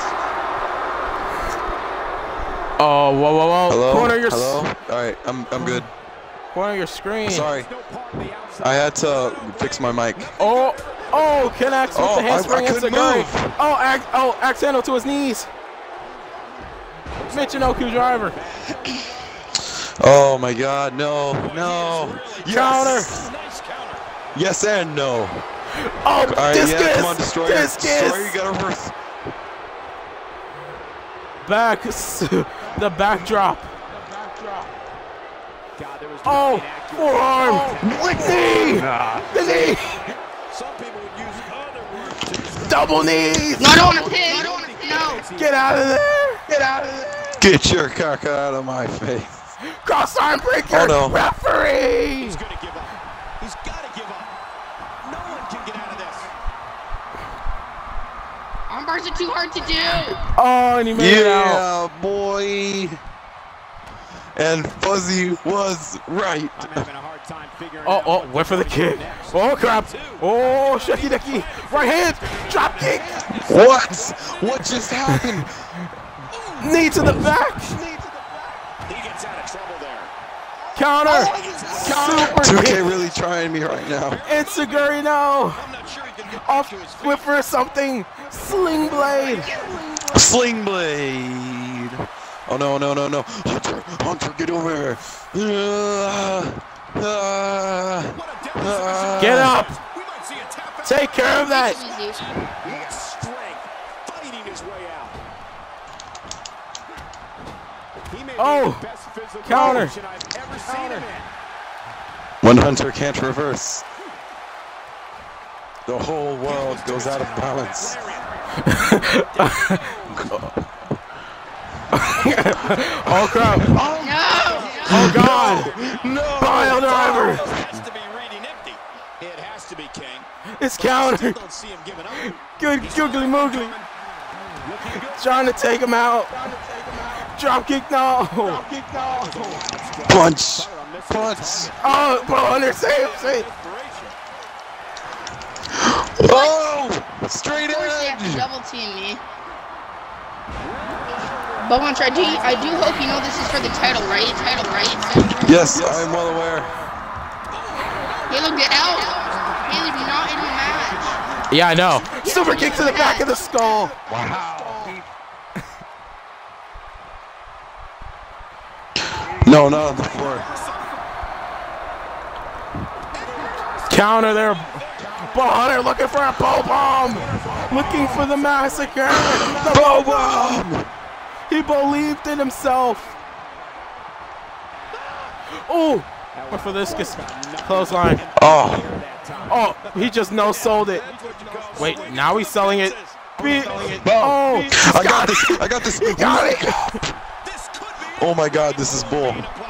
S4: Oh, whoa.
S2: Hello?
S4: Corner your
S2: Hello? Alright, I'm good.
S4: corner your screen.
S2: Sorry.
S5: No part of the outside.
S2: I had to fix my mic.
S4: Oh, connects with
S2: Oh,
S4: the handspring
S2: I
S4: and
S2: couldn't
S4: Sagari.
S2: move.
S4: Axano to his knees. Michinoku driver.
S2: Oh my god, no. Yes.
S4: Counter.
S5: Nice counter.
S2: Yes and no.
S4: Oh,
S2: Alright,
S4: discus.
S2: yeah, come on, Destroyer.
S4: Discus.
S2: Destroyer, you gotta reverse.
S4: Back. The backdrop.
S5: God, there was
S4: Oh, forearm. Knee. The knee.
S5: some people would use other words to describe
S4: Double knees.
S3: No, I don't want to pin. No.
S4: Get out of there.
S2: Get your caca out of my face.
S4: Cross arm breaker.
S2: Oh, no.
S4: Referee.
S5: he's going to give up. He's got to give up. No one can get out of this.
S3: Arm bars are too hard to do.
S4: Oh, and he made it out.
S2: Yeah, boy. And Fuzzy was right.
S5: I'm having a hard time figuring
S4: Oh,
S5: out what
S4: went for the
S5: to do
S4: kick.
S5: next.
S4: Oh, crap. Oh, shaky dicky. Right hand. Drop kick.
S2: What? What just happened?
S4: Knee to the back.
S5: He gets out of trouble there.
S4: Counter. Super
S2: 2K
S4: kick.
S2: really trying me right now.
S4: Itsuguri, no.
S5: I'm not sure he can get
S4: Off
S5: to his feet.
S4: whip for something. Sling blade.
S2: Sling blade. Oh no. Hunter, get over here.
S5: What a demonstration.
S4: Get up.
S5: We might see a tap out.
S4: Take care of that.
S3: Easy.
S5: What strength
S4: Oh,
S5: best physical
S4: counter.
S5: condition I've ever seen him in.
S2: When Hunter can't reverse, the whole world goes out of balance.
S4: Oh crap!
S3: No!
S4: Oh god!
S2: No!
S4: Pile driver!
S5: Has to be reading empty. It has to be King.
S4: It's counter.
S5: Don't see him giving up.
S4: Good googly moogly. Trying to take him out. Drop kick, no.
S2: Punch! Punch!
S4: Oh, Hunter, save.
S2: Oh! Straight
S3: Of course they have to
S2: edge!
S3: double team me. But once I do hope you know this is for the title, right?
S2: Yes, I'm well aware.
S3: Caleb, get out! Caleb, you're not in the match.
S4: Yeah, I know. Super kick to the back of the skull.
S2: No, not on the floor.
S4: Counter there. But Hunter looking for a bow bomb. Looking for the massacre. The bow bomb. He believed in himself. Oh, went for this clothesline. Oh, he just no-sold it. Wait, now he's selling it. Oh,
S2: I got this.
S4: got it.
S2: Oh my god, this is bull.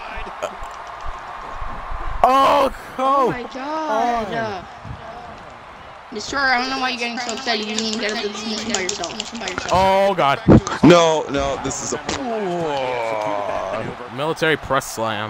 S4: Oh,
S3: Oh my god. Destroyer, I don't know why you're getting so upset. You didn't even get up to the submission by yourself.
S4: Oh god.
S2: No, this is a.
S4: Military press slam.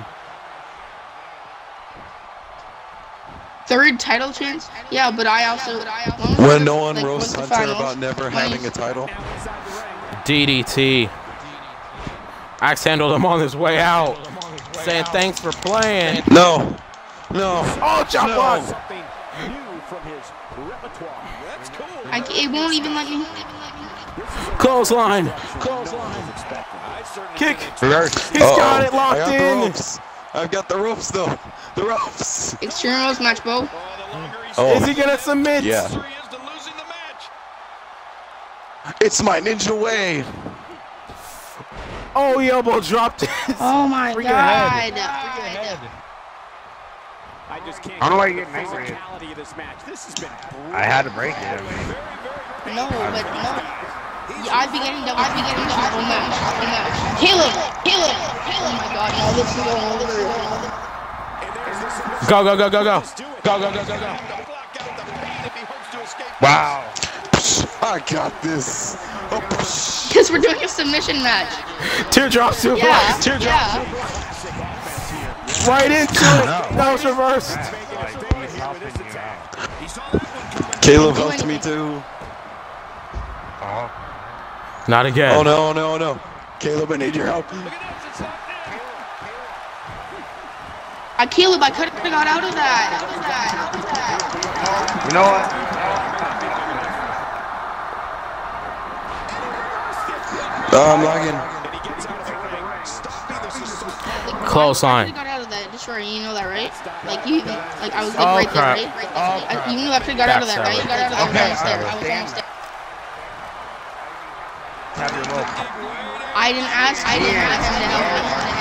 S3: Third title chance? Yeah, but I also.
S2: When no one
S3: like,
S2: roasts
S3: what's the
S2: Hunter
S3: finals?
S2: about never having a title.
S4: DDT. Axe handled him on his way out, saying thanks for playing.
S2: No.
S4: Oh, chop block.
S5: Something new from his repertoire. That's cool.
S3: It won't even let me.
S4: Clothesline. Kick. He's got it locked
S2: I got the
S4: in.
S2: ropes. I've got the ropes though. The ropes.
S3: Extreme Rules match, Bo.
S2: Oh,
S4: Is he gonna submit?
S2: yeah. It's my ninja way.
S4: Oh, he elbow dropped it.
S3: Oh my
S4: Freaking
S3: god.
S5: I just can't.
S7: I don't know why
S5: get
S7: you're
S5: the
S7: getting angry.
S5: physicality of this match. This has been
S7: I had to break it.
S3: No, but no. Yeah, I'd be getting double match. Caleb. Oh my god, no, this is going over.
S4: Go.
S7: Wow.
S2: I got this.
S3: Because we're doing a submission match.
S4: Teardrop suplex.
S3: Yeah.
S4: Teardrop.
S3: Yeah.
S4: Right into it. That was reversed.
S7: He's helping you out.
S2: Caleb helped me too.
S7: Oh.
S4: Not again.
S2: Oh no. Caleb, I need your help.
S3: Caleb, I could have got out of that.
S7: You know what?
S2: I'm lagging.
S4: Clothesline.
S3: I got out of that. Destroyer, you know that, right? Like I was like
S4: Oh,
S3: right
S4: crap.
S3: there, right? You knew I could have got out of that, right? You got out of that.
S7: Okay,
S3: I was there. I was on the stairs.
S7: Have your rope.
S3: I didn't ask him to help me.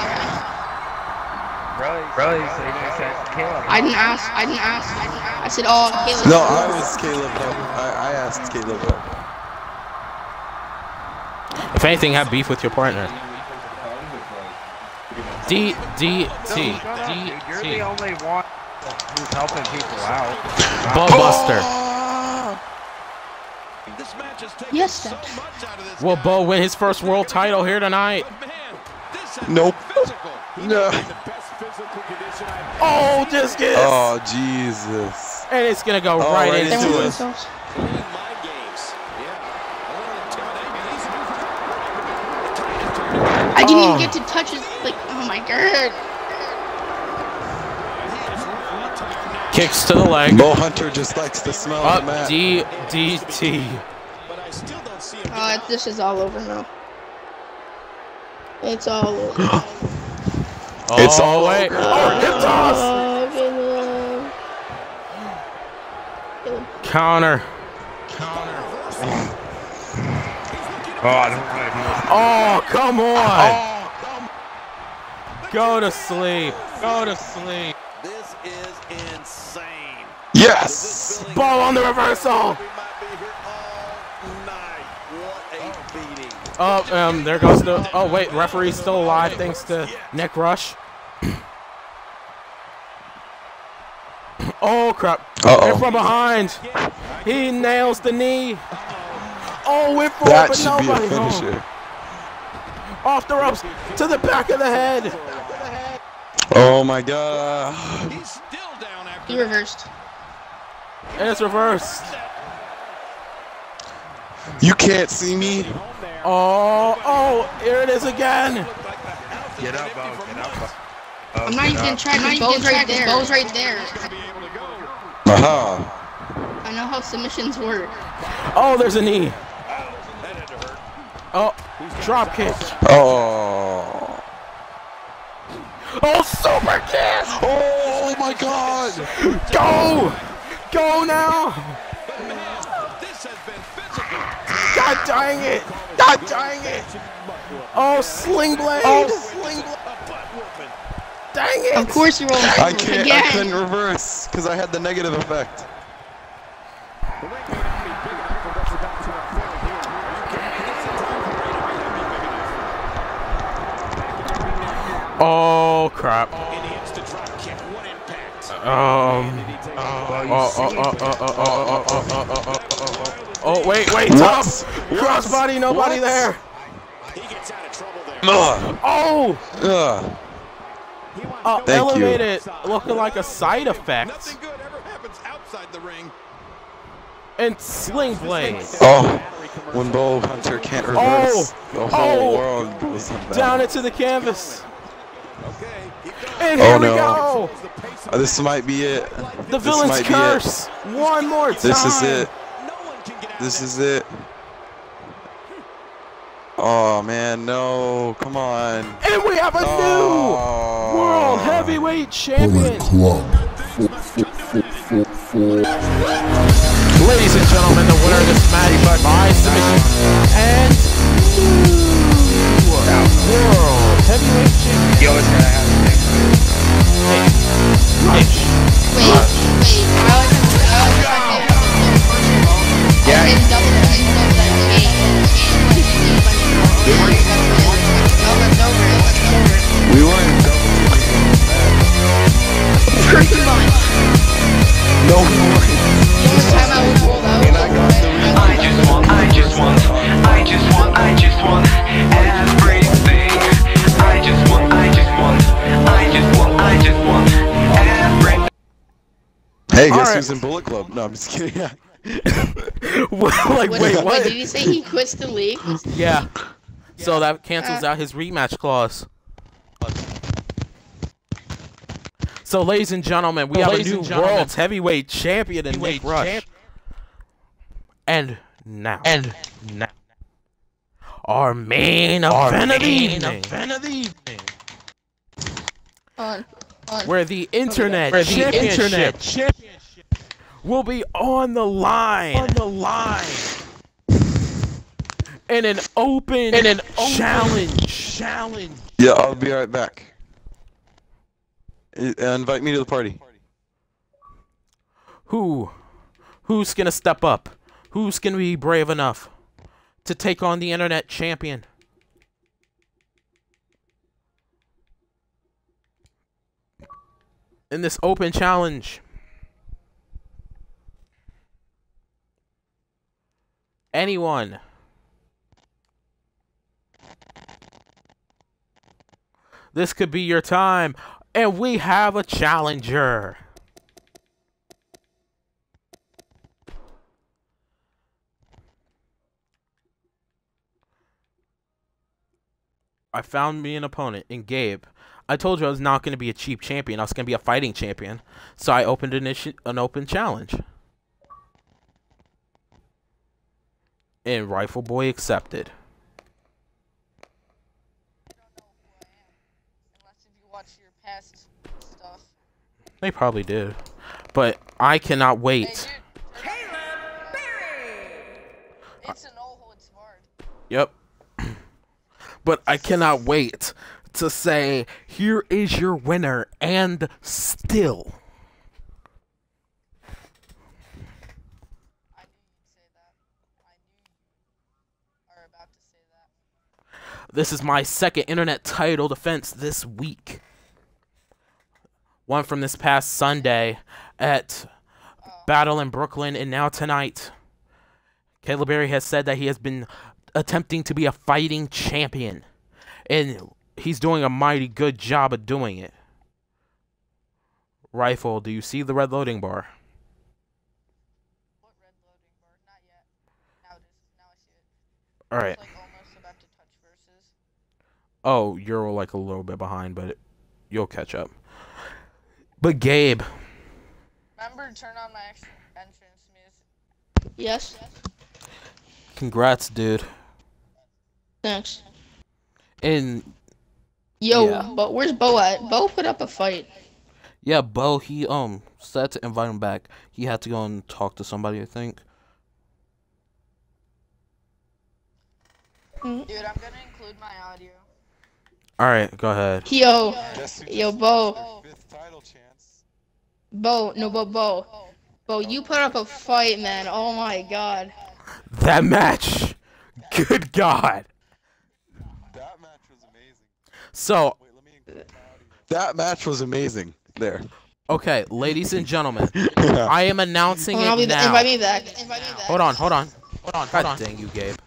S7: Really? So you just said Caleb?
S3: I didn't ask. I said, oh, Caleb.
S2: No, I was Caleb. I asked Caleb.
S4: If anything, have beef with your partner. DDT.
S7: Dude, you're the only one who's helping people out.
S4: Bowbuster.
S3: Yes, sir.
S4: Will Bo win his first world title here tonight?
S2: Nope. No.
S4: Oh, discus.
S2: Oh Jesus.
S4: And it's gonna go
S2: Oh,
S4: right
S2: right
S4: into
S2: into
S4: it.
S2: it.
S3: I didn't even get to touch it. Like, oh my god.
S4: Kicks to the leg.
S2: Bo Hunter just likes to smell the
S4: Up
S2: mat.
S4: DDT.
S3: This is all over now. It's all over.
S2: It's all
S4: the way.
S2: over.
S4: Oh, hip toss. Counter.
S7: Oh, I don't want to do this.
S4: Oh, come on. Go to sleep. Go to sleep.
S5: This is insane.
S2: Yes!
S4: Ball on the reversal.
S5: We might be here all night. What a beating.
S4: Oh, there goes the. Oh wait, referee's still alive thanks to Nick Rush. Oh crap!
S2: Uh-oh.
S4: And from behind, he nails the knee. Oh, went for
S2: That
S4: it, but
S2: should be a
S4: nobody.
S2: finisher.
S4: Off the ropes to the back of the head.
S2: Oh my god.
S5: He's still down after
S3: He reversed.
S4: And it's reversed.
S2: You can't see me.
S4: Oh, here it is again.
S7: Get up, Bo. Get up, Bo.
S3: I'm not even gonna try. My bow's right there. Bow's right there.
S2: Aha.
S3: I know how submissions work.
S4: Oh, there's a knee. Oh, drop kick.
S2: Oh.
S4: Oh, super kick.
S2: Oh my god.
S4: Go. Go now.
S5: This has been physical.
S4: God dang it. God dang it. Oh, sling blade. Oh, sling blade. Dang it.
S3: Of course you're rolling.
S2: I can't.
S3: Again.
S2: I couldn't reverse because I had the negative effect.
S4: Oh crap. Oh wait, top crossbody, nobody there.
S5: He gets out of trouble there.
S4: Oh,
S2: Thank you.
S4: elevated, looking like a side effect.
S5: Nothing good ever happens outside the ring.
S4: And sling blade
S2: Oh, when Bo Hunter can't reverse, the whole world goes
S4: down into the canvas.
S5: Okay, keep going.
S4: And
S2: Oh,
S4: here we
S2: no.
S4: go.
S2: This might be it.
S4: The
S2: This
S4: villain's
S2: might be it.
S4: curse. One more time.
S2: This is it.
S5: No one can get out
S2: This
S5: of
S2: is it. Oh man, no! Come on.
S4: And we have a new
S2: Oh.
S4: world heavyweight champion. Ladies and gentlemen, the winner of this match by submission and new world heavyweight champion.
S7: Yo, it's gonna happen.
S3: Wait. I like
S7: Yeah.
S2: We weren't double
S3: Pretty much.
S2: No, we weren't.
S3: The only time I was rolled out.
S2: And I got the
S1: I just want everything. I just want everything.
S2: Hey, guess
S4: Alright.
S2: who's in Bullet Club? No, I'm just kidding.
S4: Like, wait, what?
S3: Did you say he quits the league?
S4: Yeah. So that cancels out his rematch clause. So, ladies and gentlemen, we have a new world heavyweight champion in Nick Rush. And now, our main event of the evening,
S3: On.
S4: where the internet championship will be on the line. In an open challenge.
S2: Yeah, I'll be right back. Invite me to the party.
S4: Who's gonna step up? Who's gonna be brave enough to take on the internet champion? In this open challenge. Anyone. This could be your time. And we have a challenger. I found me an opponent in Gabe. I told you I was not going to be a cheap champion. I was going to be a fighting champion. So I opened an open challenge. And Rifle Boy accepted.
S3: Past stuff.
S4: They probably did. But I cannot wait.
S3: It's an old smart.
S4: Yep. But I cannot wait to say, here is your winner, and still.
S3: I knew you'd say that. I knew you are about to say that.
S4: This is my second internet title defense this week. One from this past Sunday at Battle in Brooklyn, and now tonight. Caleb Berry has said that he has been attempting to be a fighting champion, and he's doing a mighty good job of doing it. Rifle, do you see the red loading bar?
S3: What red loading bar? Not yet. Now it is. Now I see it.
S4: Alright.
S3: It's like almost about to touch versus.
S4: Oh, you're like a little bit behind, but you'll catch up. But Gabe.
S3: Remember to turn on my entrance music. Yes.
S4: Congrats, dude.
S3: Thanks.
S4: And
S3: Yo,
S4: yeah.
S3: but where's Bo at? Bo put up a fight.
S4: yeah, Bo, he said to invite him back. He had to go and talk to somebody, I think.
S3: Dude, I'm gonna include my audio.
S4: Alright, go ahead.
S3: Yo,
S2: Guess who
S3: yo,
S2: just
S3: Bo.
S2: got their 5th title chance?
S3: Bo, no, Bo. Bo, you put up a fight, man. Oh my god.
S4: That match! Good God!
S2: That match was amazing.
S4: So,
S2: Wait, let me include my audio. That match was amazing. There.
S4: okay, ladies and gentlemen, I am announcing
S3: Hold on,
S4: it now.
S3: invite me back. Invite me back.
S4: Hold on. God dang you, Gabe.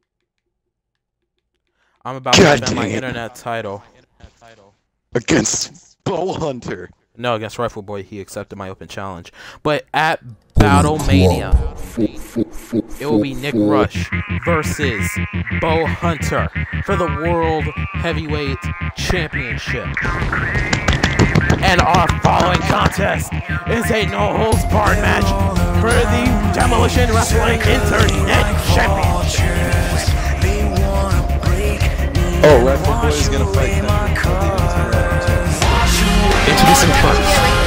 S4: I'm about
S2: God
S4: to defend my
S2: dang it.
S4: internet title.
S2: Against Bo Hunter.
S4: No, against Rifle Boy, he accepted my open challenge. But at Battlemania, it will be Nick Rush versus Bo Hunter for the World Heavyweight Championship. And our following contest is a no-holds-barred match for the Demolition Wrestling Internet Championship.
S2: Oh, Rifle Boy is gonna fight Nick.
S4: Introducing first.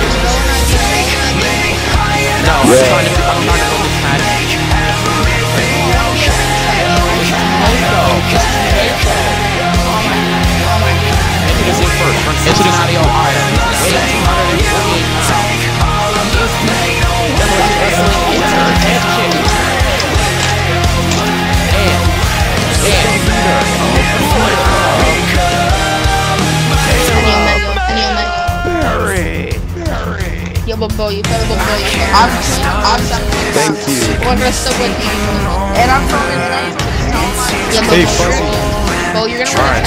S4: No, I'm trying to win this match. Introducing first from Cincinnati, Ohio. Weighing 248 pounds. Demolition Wrestling Internet Champion.
S3: Yo, Bo, you better go, Bo. I'm
S2: Thank you.
S3: We're gonna still win. And I'm throwing it. Yeah,
S2: Hey, Fuzzy.
S3: Bo, you're gonna win.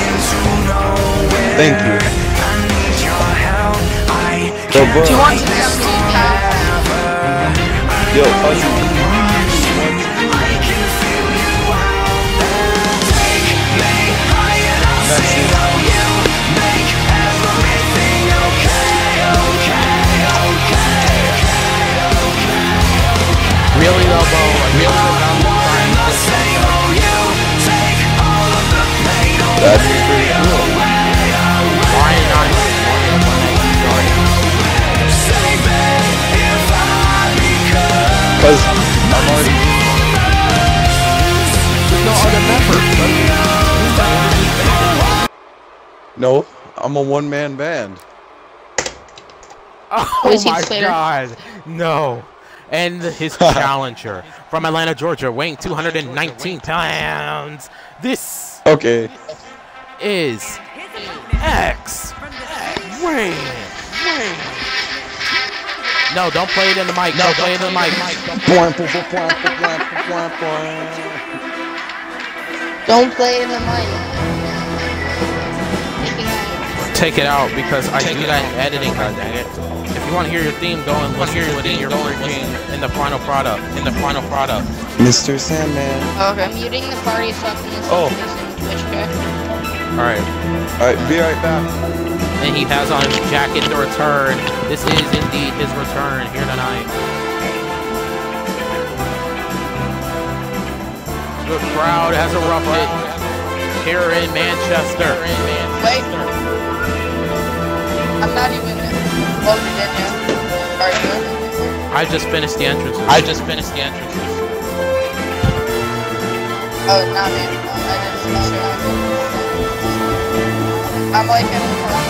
S2: Thank you. Yo, bro.
S3: Do you want to jump
S2: Yo, Fuzzy. That's it.
S4: Really though, Bo, I really without trying
S2: That's pretty cool.
S4: why not
S2: Cause I'm already.
S4: There's no other members.
S2: No, I'm a one-man band.
S4: Oh
S3: Who's Heath
S4: my
S3: Slater?
S4: God, no. And his challenger from Atlanta, Georgia, weighing 219 pounds. This
S2: Okay.
S4: is X Rain. No, don't play it in the mic. No, don't play it in the mic.
S3: Don't play it in the mic.
S4: Take it out because I do that in editing. God dang it! If you want to hear your theme, go and listen to it in your freaking in the final product.
S2: Mr. Sandman.
S3: Okay. I'm muting the party so I can listen
S2: Oh.
S3: to this in Twitch, okay?
S4: All right.
S2: Alright, be right back.
S4: And he has on his jacket to return. This is indeed his return here tonight. The crowd has erupted here in Manchester.
S3: Wait. I'm not even loaded in yet. Are you?
S4: I just finished the entrances.
S3: Oh, not me. I didn't finish it. I'm like him.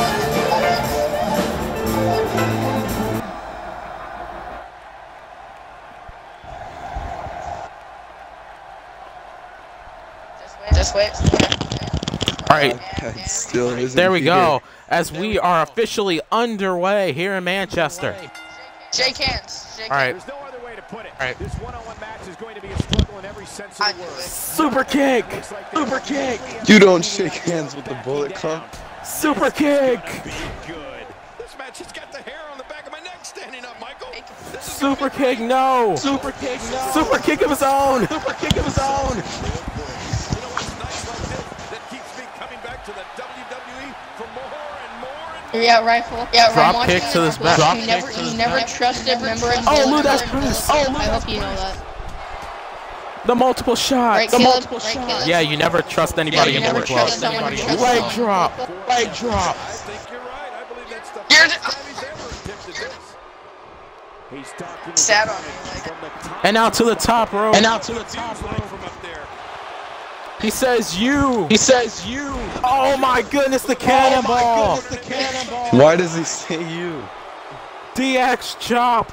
S3: Just wait.
S4: All right,
S2: It still isn't
S4: there we
S2: here.
S4: go. As we are officially underway here in Manchester.
S3: Shake hands.
S4: All right,
S5: There's no other way to put it.
S4: All right.
S5: This one-on-one match is going to be a struggle in every sense of the word.
S4: super kick, super kick,
S2: You don't shake hands with the Bullet Club.
S4: super kick,
S5: Be good. This match has got the hair on the back of my neck standing up, Michael. This is
S4: super kick, no, super kick of his own, super kick of his own.
S5: You know what's nice like this? That keeps me coming back to the WWE for more and more and more.
S3: Yeah, rifle. Yeah,
S4: Drop
S3: right.
S4: kick to this back.
S3: You never trusted member.
S4: Oh, Ludas press.
S3: I hope you know that.
S4: The multiple shots.
S3: Right, Caleb? Right, Caleb?
S4: Yeah, you never trust anybody
S3: you
S4: in
S3: never
S4: Bullet Club.
S3: trust someone who trusts
S4: Leg
S3: someone.
S4: drop, leg drop.
S5: I think you're right. I believe that's the
S3: You're
S5: first time he's ever attempted this. He's talking
S3: Sat on
S5: from the top.
S4: And out to the top rope.
S5: From up there.
S4: He says you. Oh my goodness, the cannonball.
S2: Why does he say you?
S4: DX chop.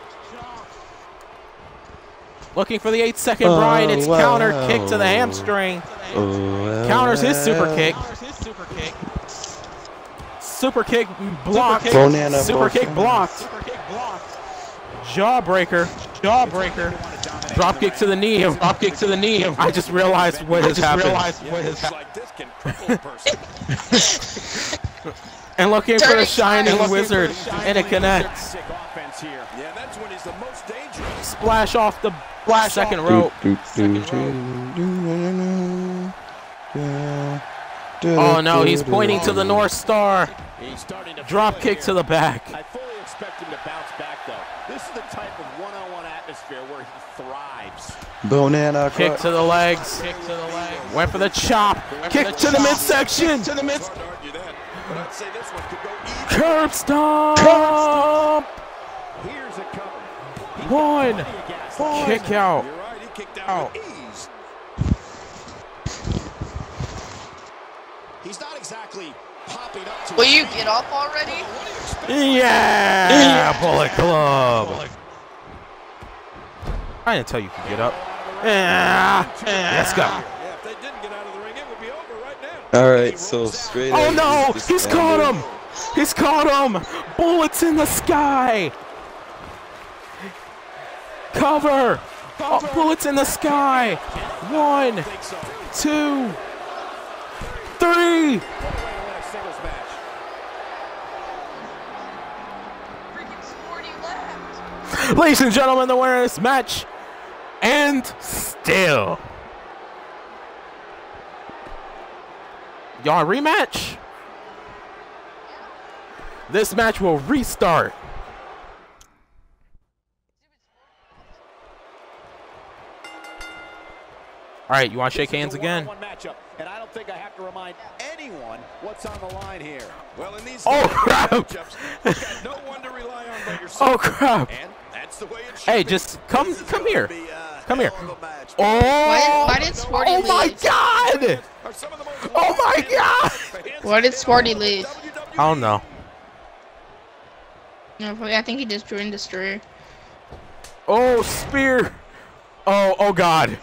S4: Looking for the 8-second Brian. It's
S2: wow.
S4: counter kick to the hamstring. Counters his super kick. Super kick blocked.
S2: Bonanza
S4: Super kick blocked. Jawbreaker. Drop kick to the knee. I just realized what has happened.
S5: Moves like this can cripple a person.
S4: And looking for the Shining Wizard. And it connects.
S5: Sick offense here. Yeah, that's when he's the most dangerous.
S4: Splash off the second rope. Oh no, he's pointing to the North Star.
S5: He's starting to
S4: Drop
S5: feel it
S4: kick
S5: here.
S4: to the back.
S5: I fully expect him to bounce back, though. This is the type of one-on-one atmosphere where he thrives.
S2: Banana
S4: Kick to the legs. Went for the chop. Kick to the midsection.
S5: Hard to argue that, but I'd say this one could go either.
S4: Curb stomp.
S5: Here's a cover.
S4: One. Kick out.
S5: You're right, he kicked out with ease. He's not exactly popping up to
S3: Will you get up already?
S4: Yeah. Bullet Club. I didn't tell you could get up. Yeah. Let's go.
S5: Yeah, if they didn't get out of the ring, it would be over right now.
S2: All right, so straight.
S4: Oh
S2: edge
S4: no!
S2: is the
S4: He's caught
S2: standard.
S4: him! He's caught him! Bullets in the sky! Cover! Oh, bullets in the sky! 1, 2, 3! Ladies and gentlemen, the winner of this match, and still. Y'all rematch? This match will restart. All right, you want to shake hands again?
S5: Matchup, and I don't think I have to remind anyone what's on the line here. Well, in these
S4: Oh, crap.
S5: matchups, you've got no one to rely on but yourself.
S4: Oh crap!
S5: And that's the way it should
S4: Hey,
S5: be.
S4: just come here.
S5: Be a
S4: Come here.
S5: hell of a match.
S4: Oh!
S3: Why did Sporty
S4: Oh my
S3: leave?
S4: God!
S5: Are some of the most
S4: Oh my God!
S3: Why did Sporty leave?
S4: I don't know.
S3: No, I think he just joined Destroyer.
S4: Oh, spear! Oh God!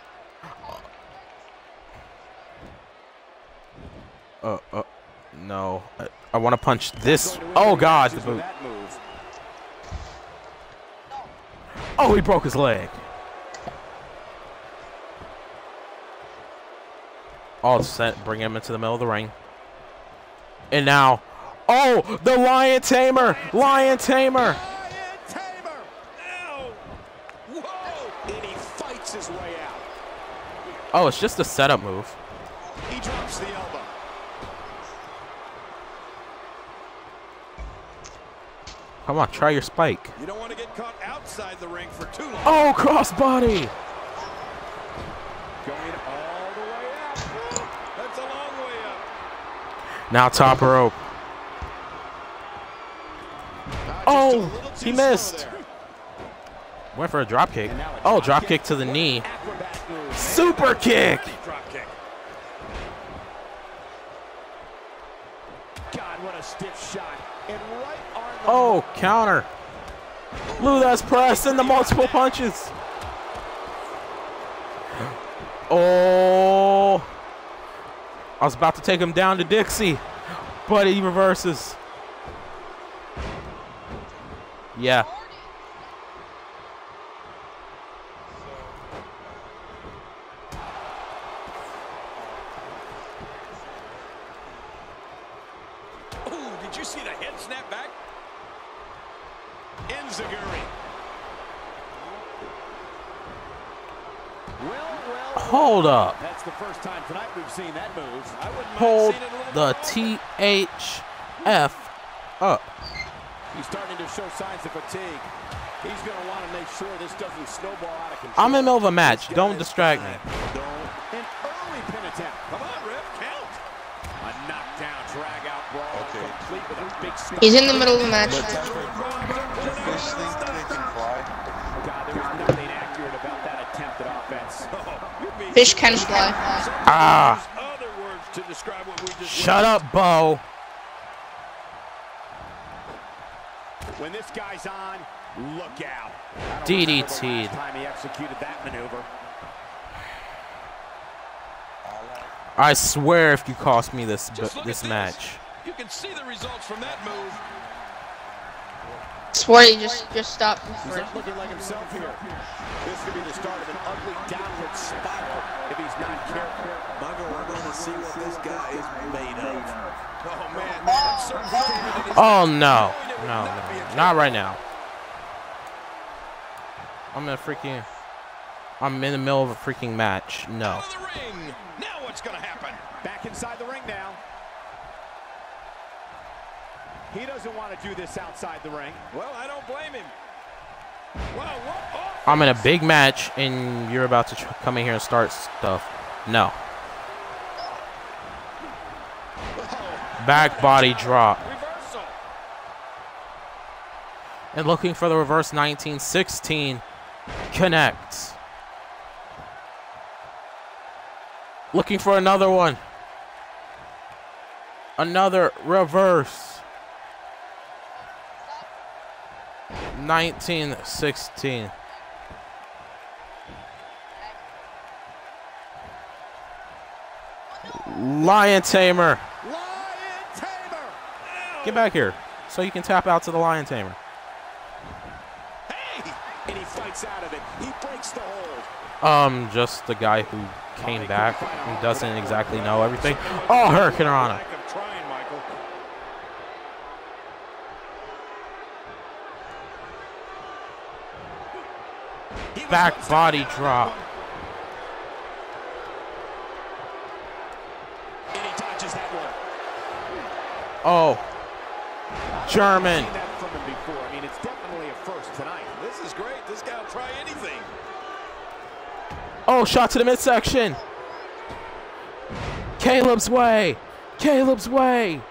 S4: No. I want to punch this. Oh God! The boot.
S5: That move.
S4: Oh, he broke his leg. Oh, bring him into the middle of the ring. And now, oh, the Lion Tamer! Lion Tamer!
S5: Lion Tamer! Ow! Whoa! And he fights his way out.
S4: Oh, it's just a setup move.
S5: He drops the elbow.
S4: Come on, try your spike.
S5: You don't want to get caught outside the ring for too long.
S4: Oh, crossbody!
S5: Going all the way up. That's a long way up.
S4: Now top rope.
S5: Just a
S4: Oh,
S5: little too
S4: he
S5: slow
S4: missed.
S5: there.
S4: Went for a drop kick. Oh, drop kick to the knee.
S5: Acrobat move.
S4: Super kick!
S5: Drop kick.
S4: Oh, counter. Luthez press and the multiple punches. Oh. I was about to take him down to Dixie, but he reverses. Yeah.
S5: Oh, did you see the head snap back? Enziguri.
S4: Hold up.
S5: That's the first time tonight we've seen that move. I wouldn't mind
S4: Hold
S5: seeing it a little
S4: the
S5: bit more.
S4: THF up.
S5: He's starting to show signs of fatigue. He's going to want to make sure this doesn't snowball out of control.
S4: I'm in the middle of a match. Don't distract me.
S5: An early pin attempt. Come on, Rip, count. A knockdown, drag out brawl, complete with a big stop.
S3: He's in the middle of a match.
S2: Fish think they can fly?
S5: God, there was nothing accurate about that attempt at offense.
S3: Fish can fly.
S4: Ah.
S5: Other words to describe what we just
S4: Shut up, Bo.
S5: When this guy's on, look out.
S4: DDT'd.
S5: Time he executed that maneuver.
S4: I swear if you cost me this match.
S1: You can see the results from that move.
S3: Swear you just stopped
S5: He's
S3: before.
S5: not looking like himself here. This could be the start of an ugly downward spiral if he's not careful.
S1: Michael, we're going to see what this guy is made of. Oh, man. I'm so frustrated that he's
S4: Oh no. No, not right now. I'm in the middle of a freaking match. No.
S1: out of the ring. Now what's going to happen?
S5: Back inside the ring now. He doesn't want to do this outside the ring.
S1: Well, I don't blame him. Wow, what? Oh.
S4: I'm in a big match and you're about to come in here and start stuff. No. Back body drop.
S1: Reversal.
S4: And looking for the reverse 1916. Connects. Looking for another one. Another reverse. 1916. Lion Tamer.
S5: Lion Tamer.
S4: Get back here so you can tap out to the Lion Tamer.
S5: Hey! And he fights out of it. He breaks the hold.
S4: Just the guy who came back and doesn't exactly know everything. Oh, Hurricane Rana.
S5: I'm trying, Michael.
S4: Back body drop.
S5: And he dodges that one.
S4: Oh, German.
S5: I've seen that from him before. I mean, it's definitely a first tonight.
S1: This is great. This guy will try anything.
S4: Oh, shot to the midsection. Caleb's way. Caleb's way.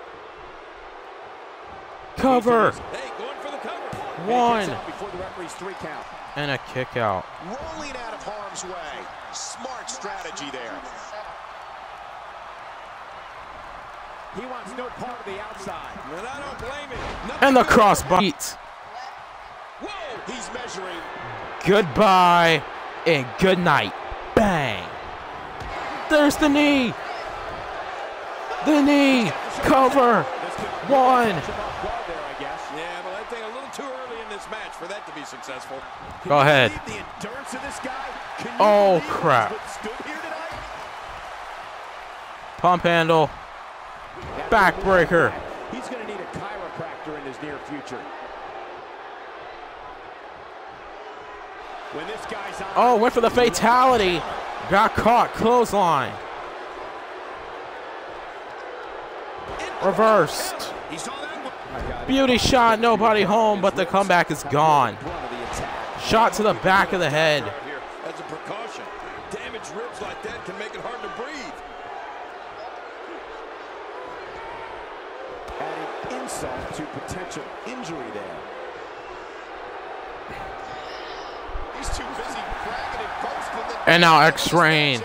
S4: Cover.
S1: Hey, going for the cover.
S4: One.
S5: Before the referee's 3 count.
S4: And a kick out.
S5: Rolling out of harm's way. Smart strategy there. He wants no part of the outside.
S1: And I don't blame him.
S4: And the crossbody.
S1: Whoa.
S5: He's measuring.
S4: Goodbye and good night. Bang. There's the knee. The knee. Cover. One.
S1: Yeah, but I think a little too early in this match for that to be successful.
S4: Go ahead.
S5: The endurance of this guy. Can you
S4: Oh,
S5: believe
S4: crap.
S5: what stood here tonight?
S4: Pump handle. Backbreaker.
S5: He's going to need a chiropractor in his near future. When this guy's on,
S4: Oh, went for the fatality. Got caught. Clothesline. Reversed.
S1: He saw that one.
S4: Beauty shot. Nobody home, but the comeback is gone.
S5: brunt of the attack.
S4: Shot to the back of the head.
S1: Here, as a precaution. Damaged ribs like that can make it hard to breathe.
S5: Adding insult to potential injury there. He's too busy bragging and boasting that.
S4: And now X-Rain.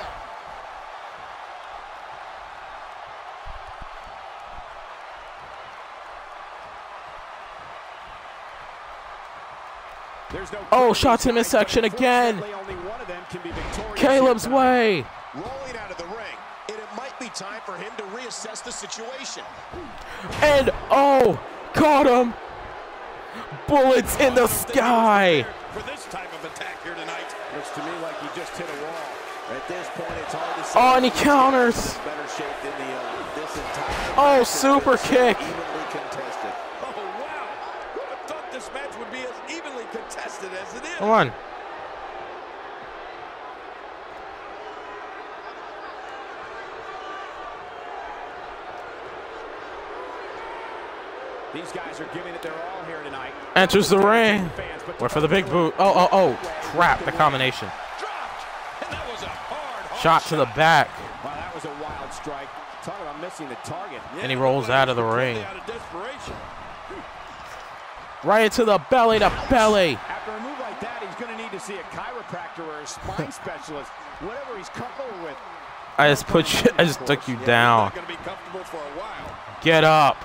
S4: Oh, shot to midsection again. Caleb's way.
S5: Rolling out of the ring, and it might be time for him to reassess the situation.
S4: And oh, caught him. Bullets in the sky.
S5: For this type of attack here tonight.
S1: Looks to me like he just hit a wall. At this point, it's hard to say.
S4: Oh, and he counters.
S1: Better shape than this entire.
S4: Oh, super kick.
S1: Evenly contested.
S5: Oh, wow. Who would have thought this match would be as evenly contested as it is?
S4: Come on.
S5: These guys are giving it their all here tonight.
S4: Enters the ring. Went for the big boot. Oh, crap, the combination.
S5: And that was a hard
S4: Shot to the back.
S5: Wow, that was a wild strike. Talk about missing the target.
S4: And he rolls out of the ring.
S5: Out of desperation.
S4: Right into the belly to belly.
S5: After a move like that, he's going to need to see a chiropractor or a spine specialist, whatever he's comfortable with.
S4: I just took you down.
S5: Not going to be comfortable for a while.
S4: Get up.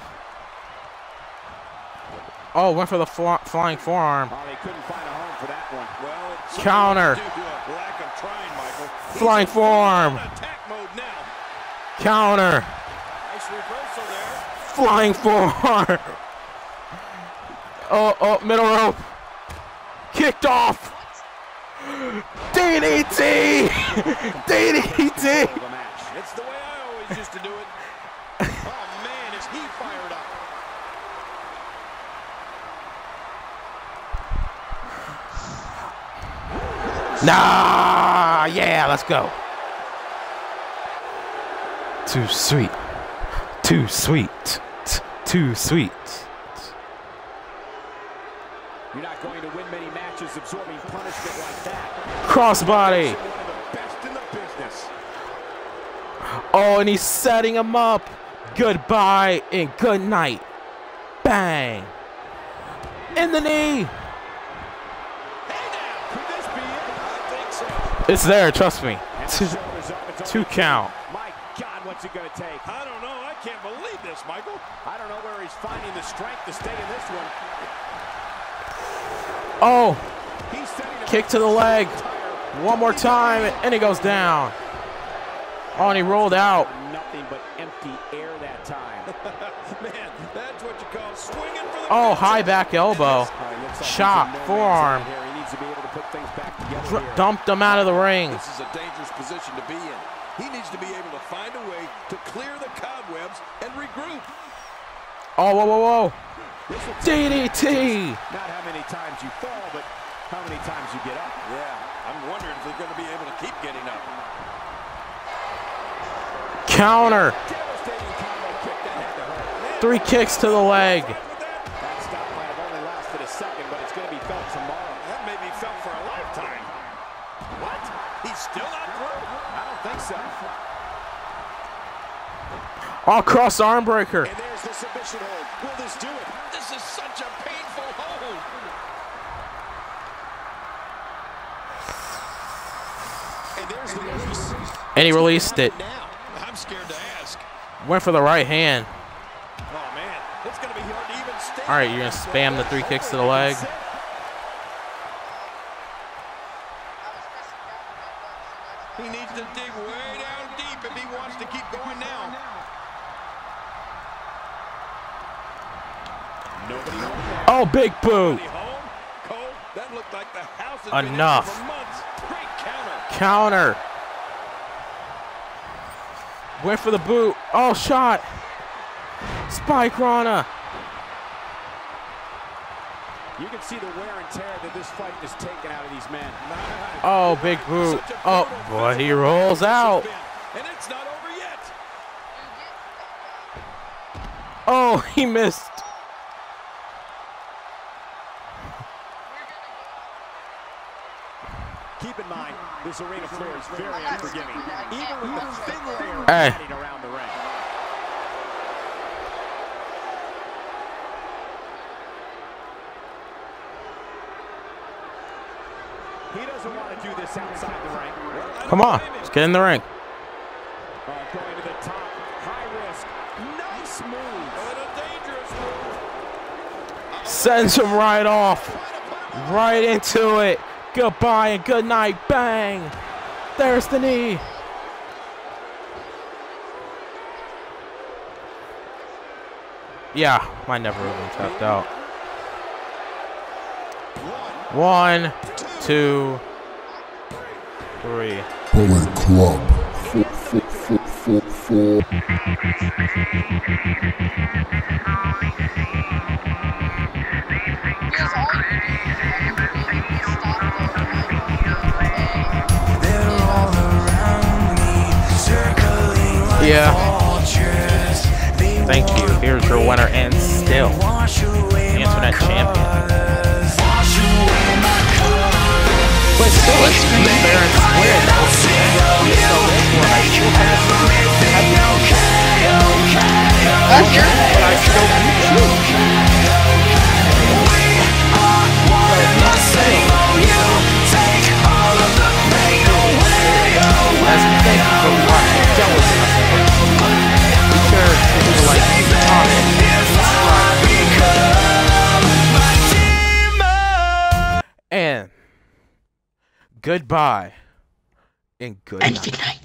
S4: Oh, went for the flying forearm.
S5: Oh, they couldn't find a home for that one. Well,
S4: Counter.
S5: due to a lack of trying, Michael.
S4: Flying forearm.
S5: Attack mode now.
S4: Counter.
S5: Nice reversal there.
S4: Flying forearm. Oh, middle rope. Kicked off. DDT. DDT.
S5: It's the way I always used to do it. Oh, man, is he fired up.
S4: Nah, yeah, let's go. Too sweet. Too sweet. Too sweet.
S5: You're not going to win many matches absorbing punishment like that.
S4: Crossbody.
S5: One of the best in the business.
S4: Oh, and he's setting him up. Goodbye and good night. Bang. In the knee. It's there, trust me. Two count.
S5: My God, what's it going to take? I don't know. I can't believe this, Michael. I don't know where he's finding the strength to stay in this one.
S4: Oh, kick to the leg. One more time, and he goes down. Oh, and he rolled out.
S5: Nothing but empty air that time. Man, that's what you call swinging for the
S4: Oh, high back elbow. Chop, forearm. Dumped him out of the ring.
S1: This is a dangerous position to be in. He needs to be able to find a way to clear the cobwebs and regroup.
S4: Oh, whoa. DDT.
S5: Not how many times you fall, but how many times you get up.
S1: Yeah, I'm wondering if they're going to be able to keep getting up.
S4: Counter. 3 kicks to the leg.
S5: That stop might have only lasted a second, but it's going to be felt tomorrow. That may be felt for a lifetime. What? He's still not through? I don't think so.
S4: Oh, cross arm breaker.
S5: And there's the submission hold. Will this do it? This is such a painful hold. And there's the release.
S4: And he released it.
S5: Now, I'm scared to ask.
S4: Went for the right hand.
S5: Oh, man. It's going to be hard to even stay.
S4: All right, you're going to spam the 3 kicks to the leg.
S5: He needs to dig way down deep if he wants to keep going now. Nobody home.
S4: Oh, big boot.
S5: Nobody home. Cole, that looked like the house has
S4: Enough.
S5: been empty for months. Great counter.
S4: Counter. Went for the boot. Oh, shot. Spike Rana.
S5: You can see the wear and tear that this fight has taken out of these men.
S4: Oh, big boot. Oh, boy, he rolls out.
S5: And it's not over yet.
S4: Oh, he missed.
S5: Keep in mind, this arena floor is very unforgiving, even with the thin layer of
S4: Hey.
S5: padding around the ring. He doesn't want to do this outside the ring.
S4: Come on, let's get in the ring.
S5: Going to the top, high risk, nice move, and a dangerous move.
S4: Sends him right off. Right into it. Goodbye and good night. Bang. There's the knee. Yeah, mine never even tapped out. 1, 2, 3.
S6: Bullet Club.
S4: Yeah. Thank you. Here's your winner and still internet champion. But still, let's be fair and square.
S3: That's your
S4: But I still beat you. As we thank you for watching, don't listen to us. Be sure to like, comment, and goodbye and good night.